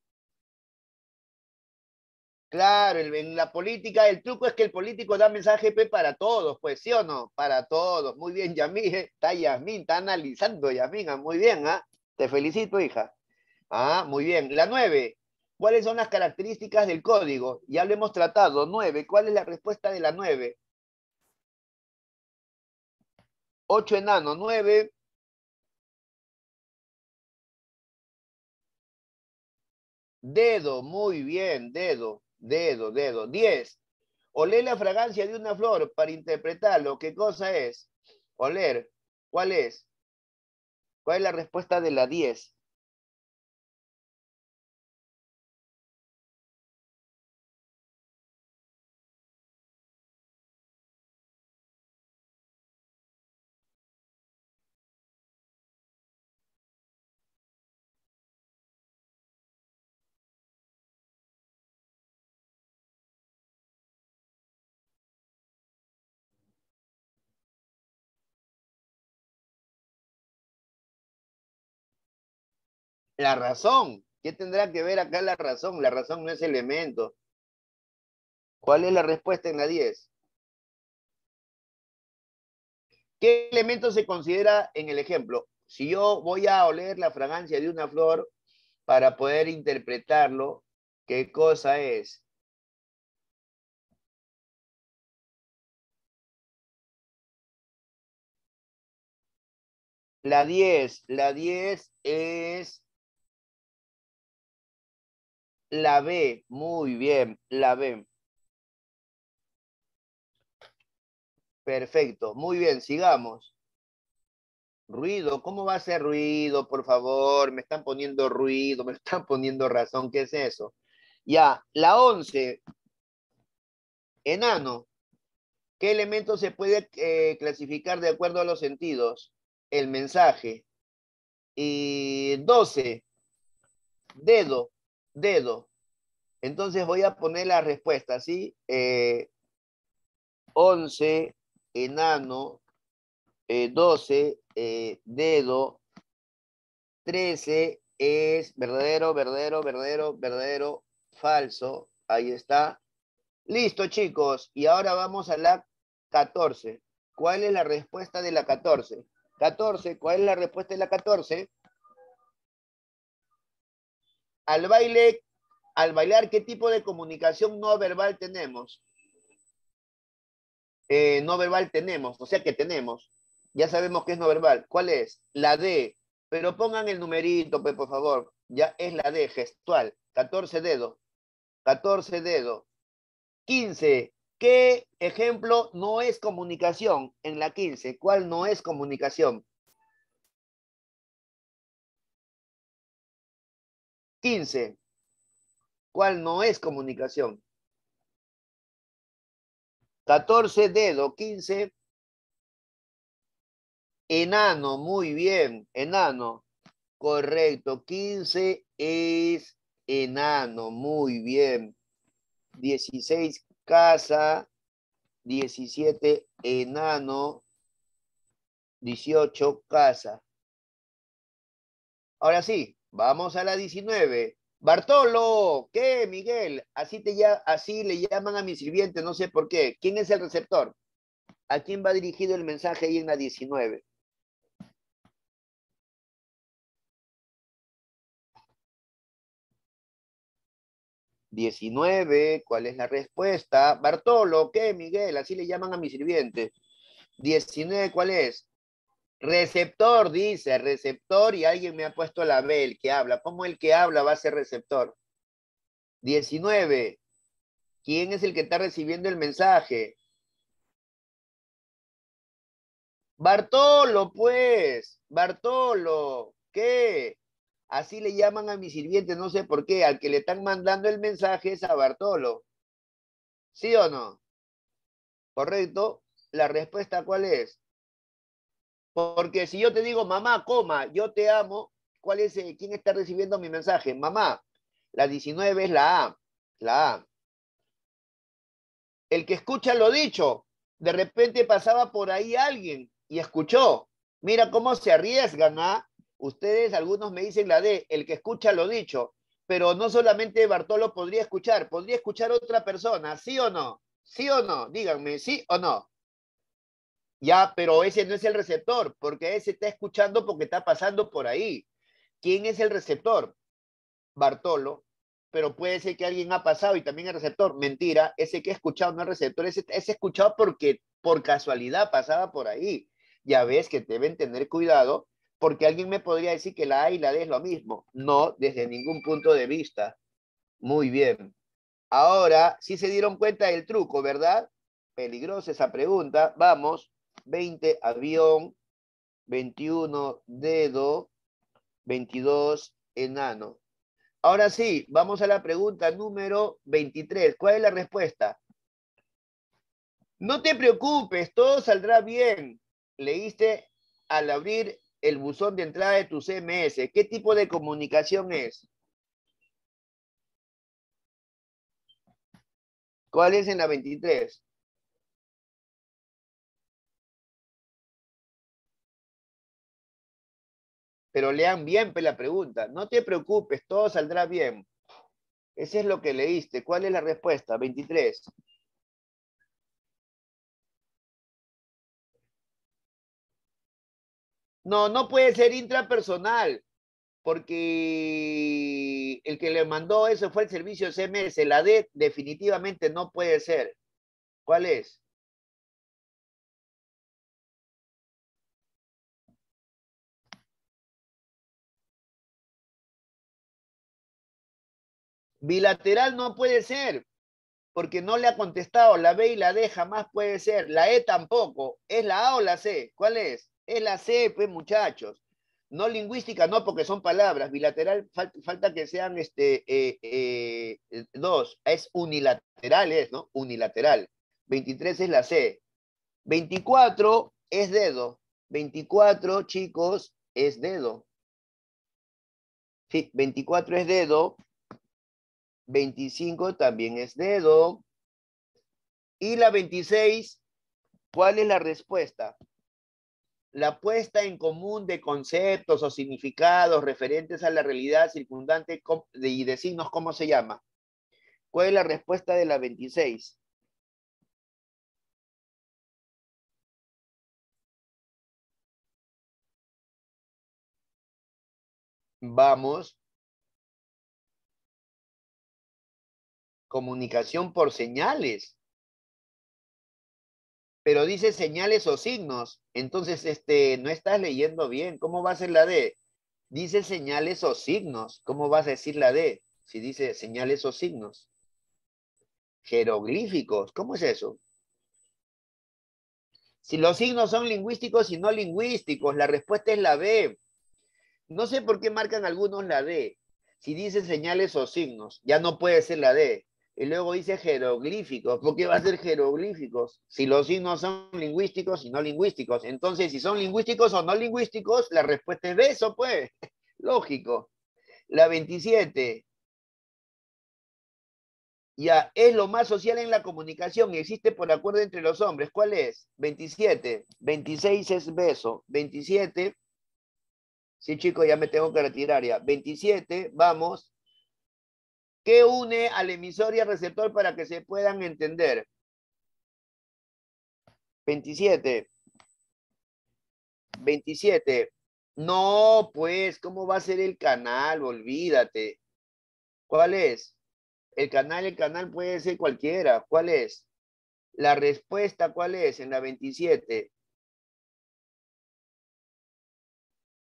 Claro, en la política, el truco es que el político da mensaje P para todos, pues, ¿sí o no? Para todos. Muy bien, Yamín. Está Yasmín, está analizando, Yasmín. Muy bien, ¿ah? Te felicito, hija. Ah, muy bien. La 9. ¿Cuáles son las características del código? Ya lo hemos tratado. 9. ¿Cuál es la respuesta de la 9? 8 enano. 9. Dedo. Muy bien. Dedo. Dedo, dedo. 10. Oler la fragancia de una flor para interpretarlo. ¿Qué cosa es? Oler. ¿Cuál es? ¿Cuál es la respuesta de la 10? La razón. ¿Qué tendrá que ver acá la razón? La razón no es elemento. ¿Cuál es la respuesta en la 10? ¿Qué elemento se considera en el ejemplo? Si yo voy a oler la fragancia de una flor para poder interpretarlo, ¿qué cosa es? La 10 es la B. Muy bien, la B. Perfecto, muy bien, sigamos. Ruido, ¿cómo va a ser ruido? Por favor, me están poniendo ruido, me están poniendo razón, ¿qué es eso? Ya, la 11, enano. ¿Qué elemento se puede clasificar de acuerdo a los sentidos? El mensaje. Y 12, dedo, dedo. Entonces voy a poner la respuesta, ¿sí? 11, enano, 12, dedo, 13 es verdadero, verdadero, verdadero, verdadero, falso. Ahí está. Listo, chicos. Y ahora vamos a la 14. ¿Cuál es la respuesta de la 14? 14, ¿cuál es la respuesta de la 14? Al baile, al bailar, ¿qué tipo de comunicación no verbal tenemos? No verbal tenemos, o sea que tenemos. Ya sabemos que es no verbal. ¿Cuál es? La D. Pero pongan el numerito, pues, por favor. Ya es la D, gestual. 14 dedos. 14 dedos. 15. ¿Qué ejemplo no es comunicación en la 15? ¿Cuál no es comunicación? 15. ¿Cuál no es comunicación? 14 dedo. 15. Enano. Muy bien. Enano. Correcto. 15 es enano. Muy bien. 16 casa. 17 enano. 18 casa. Ahora sí, vamos a la 19. Bartolo, ¿qué, Miguel? Así le llaman a mi sirviente, no sé por qué. ¿Quién es el receptor? ¿A quién va dirigido el mensaje ahí en la 19? 19, ¿cuál es la respuesta? Bartolo, ¿qué, Miguel? Así le llaman a mi sirviente. 19, ¿cuál es? Receptor, dice, receptor, y alguien me ha puesto la B, el que habla. ¿Cómo el que habla va a ser receptor? 19. ¿Quién es el que está recibiendo el mensaje? Bartolo, pues. Bartolo. ¿Qué? Así le llaman a mi sirviente, no sé por qué. Al que le están mandando el mensaje es a Bartolo. ¿Sí o no? ¿Correcto? ¿La respuesta cuál es? Porque si yo te digo, mamá, coma, yo te amo, ¿cuál es, quién está recibiendo mi mensaje? Mamá. La 19 es la A. La A. El que escucha lo dicho, de repente pasaba por ahí alguien y escuchó. Mira cómo se arriesgan, ¿ah? Ustedes, algunos me dicen la D, el que escucha lo dicho, pero no solamente Bartolo podría escuchar otra persona, ¿sí o no? ¿Sí o no? Díganme, ¿sí o no? Ya, pero ese no es el receptor, porque ese está escuchando porque está pasando por ahí. ¿Quién es el receptor? Bartolo, pero puede ser que alguien ha pasado y también el receptor. Mentira, ese que he escuchado no es receptor, ese escuchado porque por casualidad pasaba por ahí. Ya ves que deben tener cuidado porque alguien me podría decir que la A y la D es lo mismo. No, desde ningún punto de vista. Muy bien. Ahora, sí se dieron cuenta del truco, ¿verdad? Peligrosa esa pregunta. Vamos, 20 avión, 21 dedo, 22 enano. Ahora sí, vamos a la pregunta número 23. ¿Cuál es la respuesta? No te preocupes, todo saldrá bien. Leíste al abrir el buzón de entrada de tu CMS. ¿Qué tipo de comunicación es? ¿Cuál es en la 23? Pero lean bien la pregunta. No te preocupes, todo saldrá bien. Ese es lo que leíste. ¿Cuál es la respuesta? 23. No, no puede ser intrapersonal, porque el que le mandó eso fue el servicio CMS. La D definitivamente no puede ser. ¿Cuál es? Bilateral no puede ser, porque no le ha contestado. La B y la D jamás puede ser. La E tampoco. ¿Es la A o la C? ¿Cuál es? Es la C, pues, muchachos. No lingüística, no, porque son palabras. Bilateral, falta que sean dos. Es unilateral, es, ¿no? Unilateral. 23 es la C. 24 es dedo. 24, chicos, es dedo. Sí, 24 es dedo. 25 también es dedo. Y la 26, ¿cuál es la respuesta? La puesta en común de conceptos o significados referentes a la realidad circundante y de signos, ¿cómo se llama? ¿Cuál es la respuesta de la 26? Vamos, comunicación por señales. Pero dice señales o signos. Entonces, no estás leyendo bien. ¿Cómo va a ser la D? Dice señales o signos. ¿Cómo vas a decir la D? Si dice señales o signos. Jeroglíficos. ¿Cómo es eso? Si los signos son lingüísticos y no lingüísticos, la respuesta es la B. No sé por qué marcan algunos la D. Si dice señales o signos, ya no puede ser la D. Y luego dice jeroglíficos. ¿Por qué va a ser jeroglíficos? Si los signos son lingüísticos y no lingüísticos. Entonces, si son lingüísticos o no lingüísticos, la respuesta es de eso, pues. Lógico. La 27. Ya, es lo más social en la comunicación. Existe por acuerdo entre los hombres. ¿Cuál es? 27. 26 es beso. 27. Sí, chicos, ya me tengo que retirar ya. 27, vamos. ¿Qué une al emisor y al receptor para que se puedan entender? 27. 27. No, pues, ¿cómo va a ser el canal? Olvídate. ¿Cuál es? El canal puede ser cualquiera. ¿Cuál es? La respuesta, ¿cuál es? En la 27.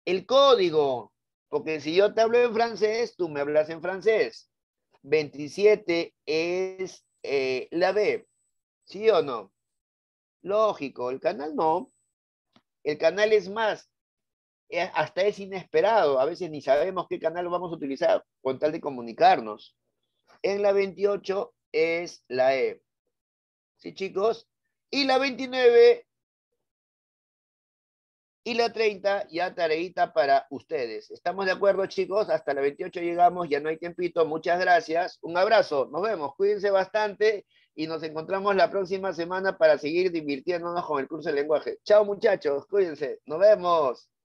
El código, porque si yo te hablo en francés, tú me hablas en francés. 27 es la B, ¿sí o no? Lógico, el canal no. El canal es más, hasta es inesperado. A veces ni sabemos qué canal vamos a utilizar con tal de comunicarnos. En la 28 es la E. ¿Sí, chicos? Y la 29 y la 30 ya tareita para ustedes. ¿Estamos de acuerdo, chicos? Hasta la 28 llegamos, ya no hay tiempito. Muchas gracias. Un abrazo. Nos vemos. Cuídense bastante y nos encontramos la próxima semana para seguir divirtiéndonos con el curso de lenguaje. Chao, muchachos. Cuídense. Nos vemos.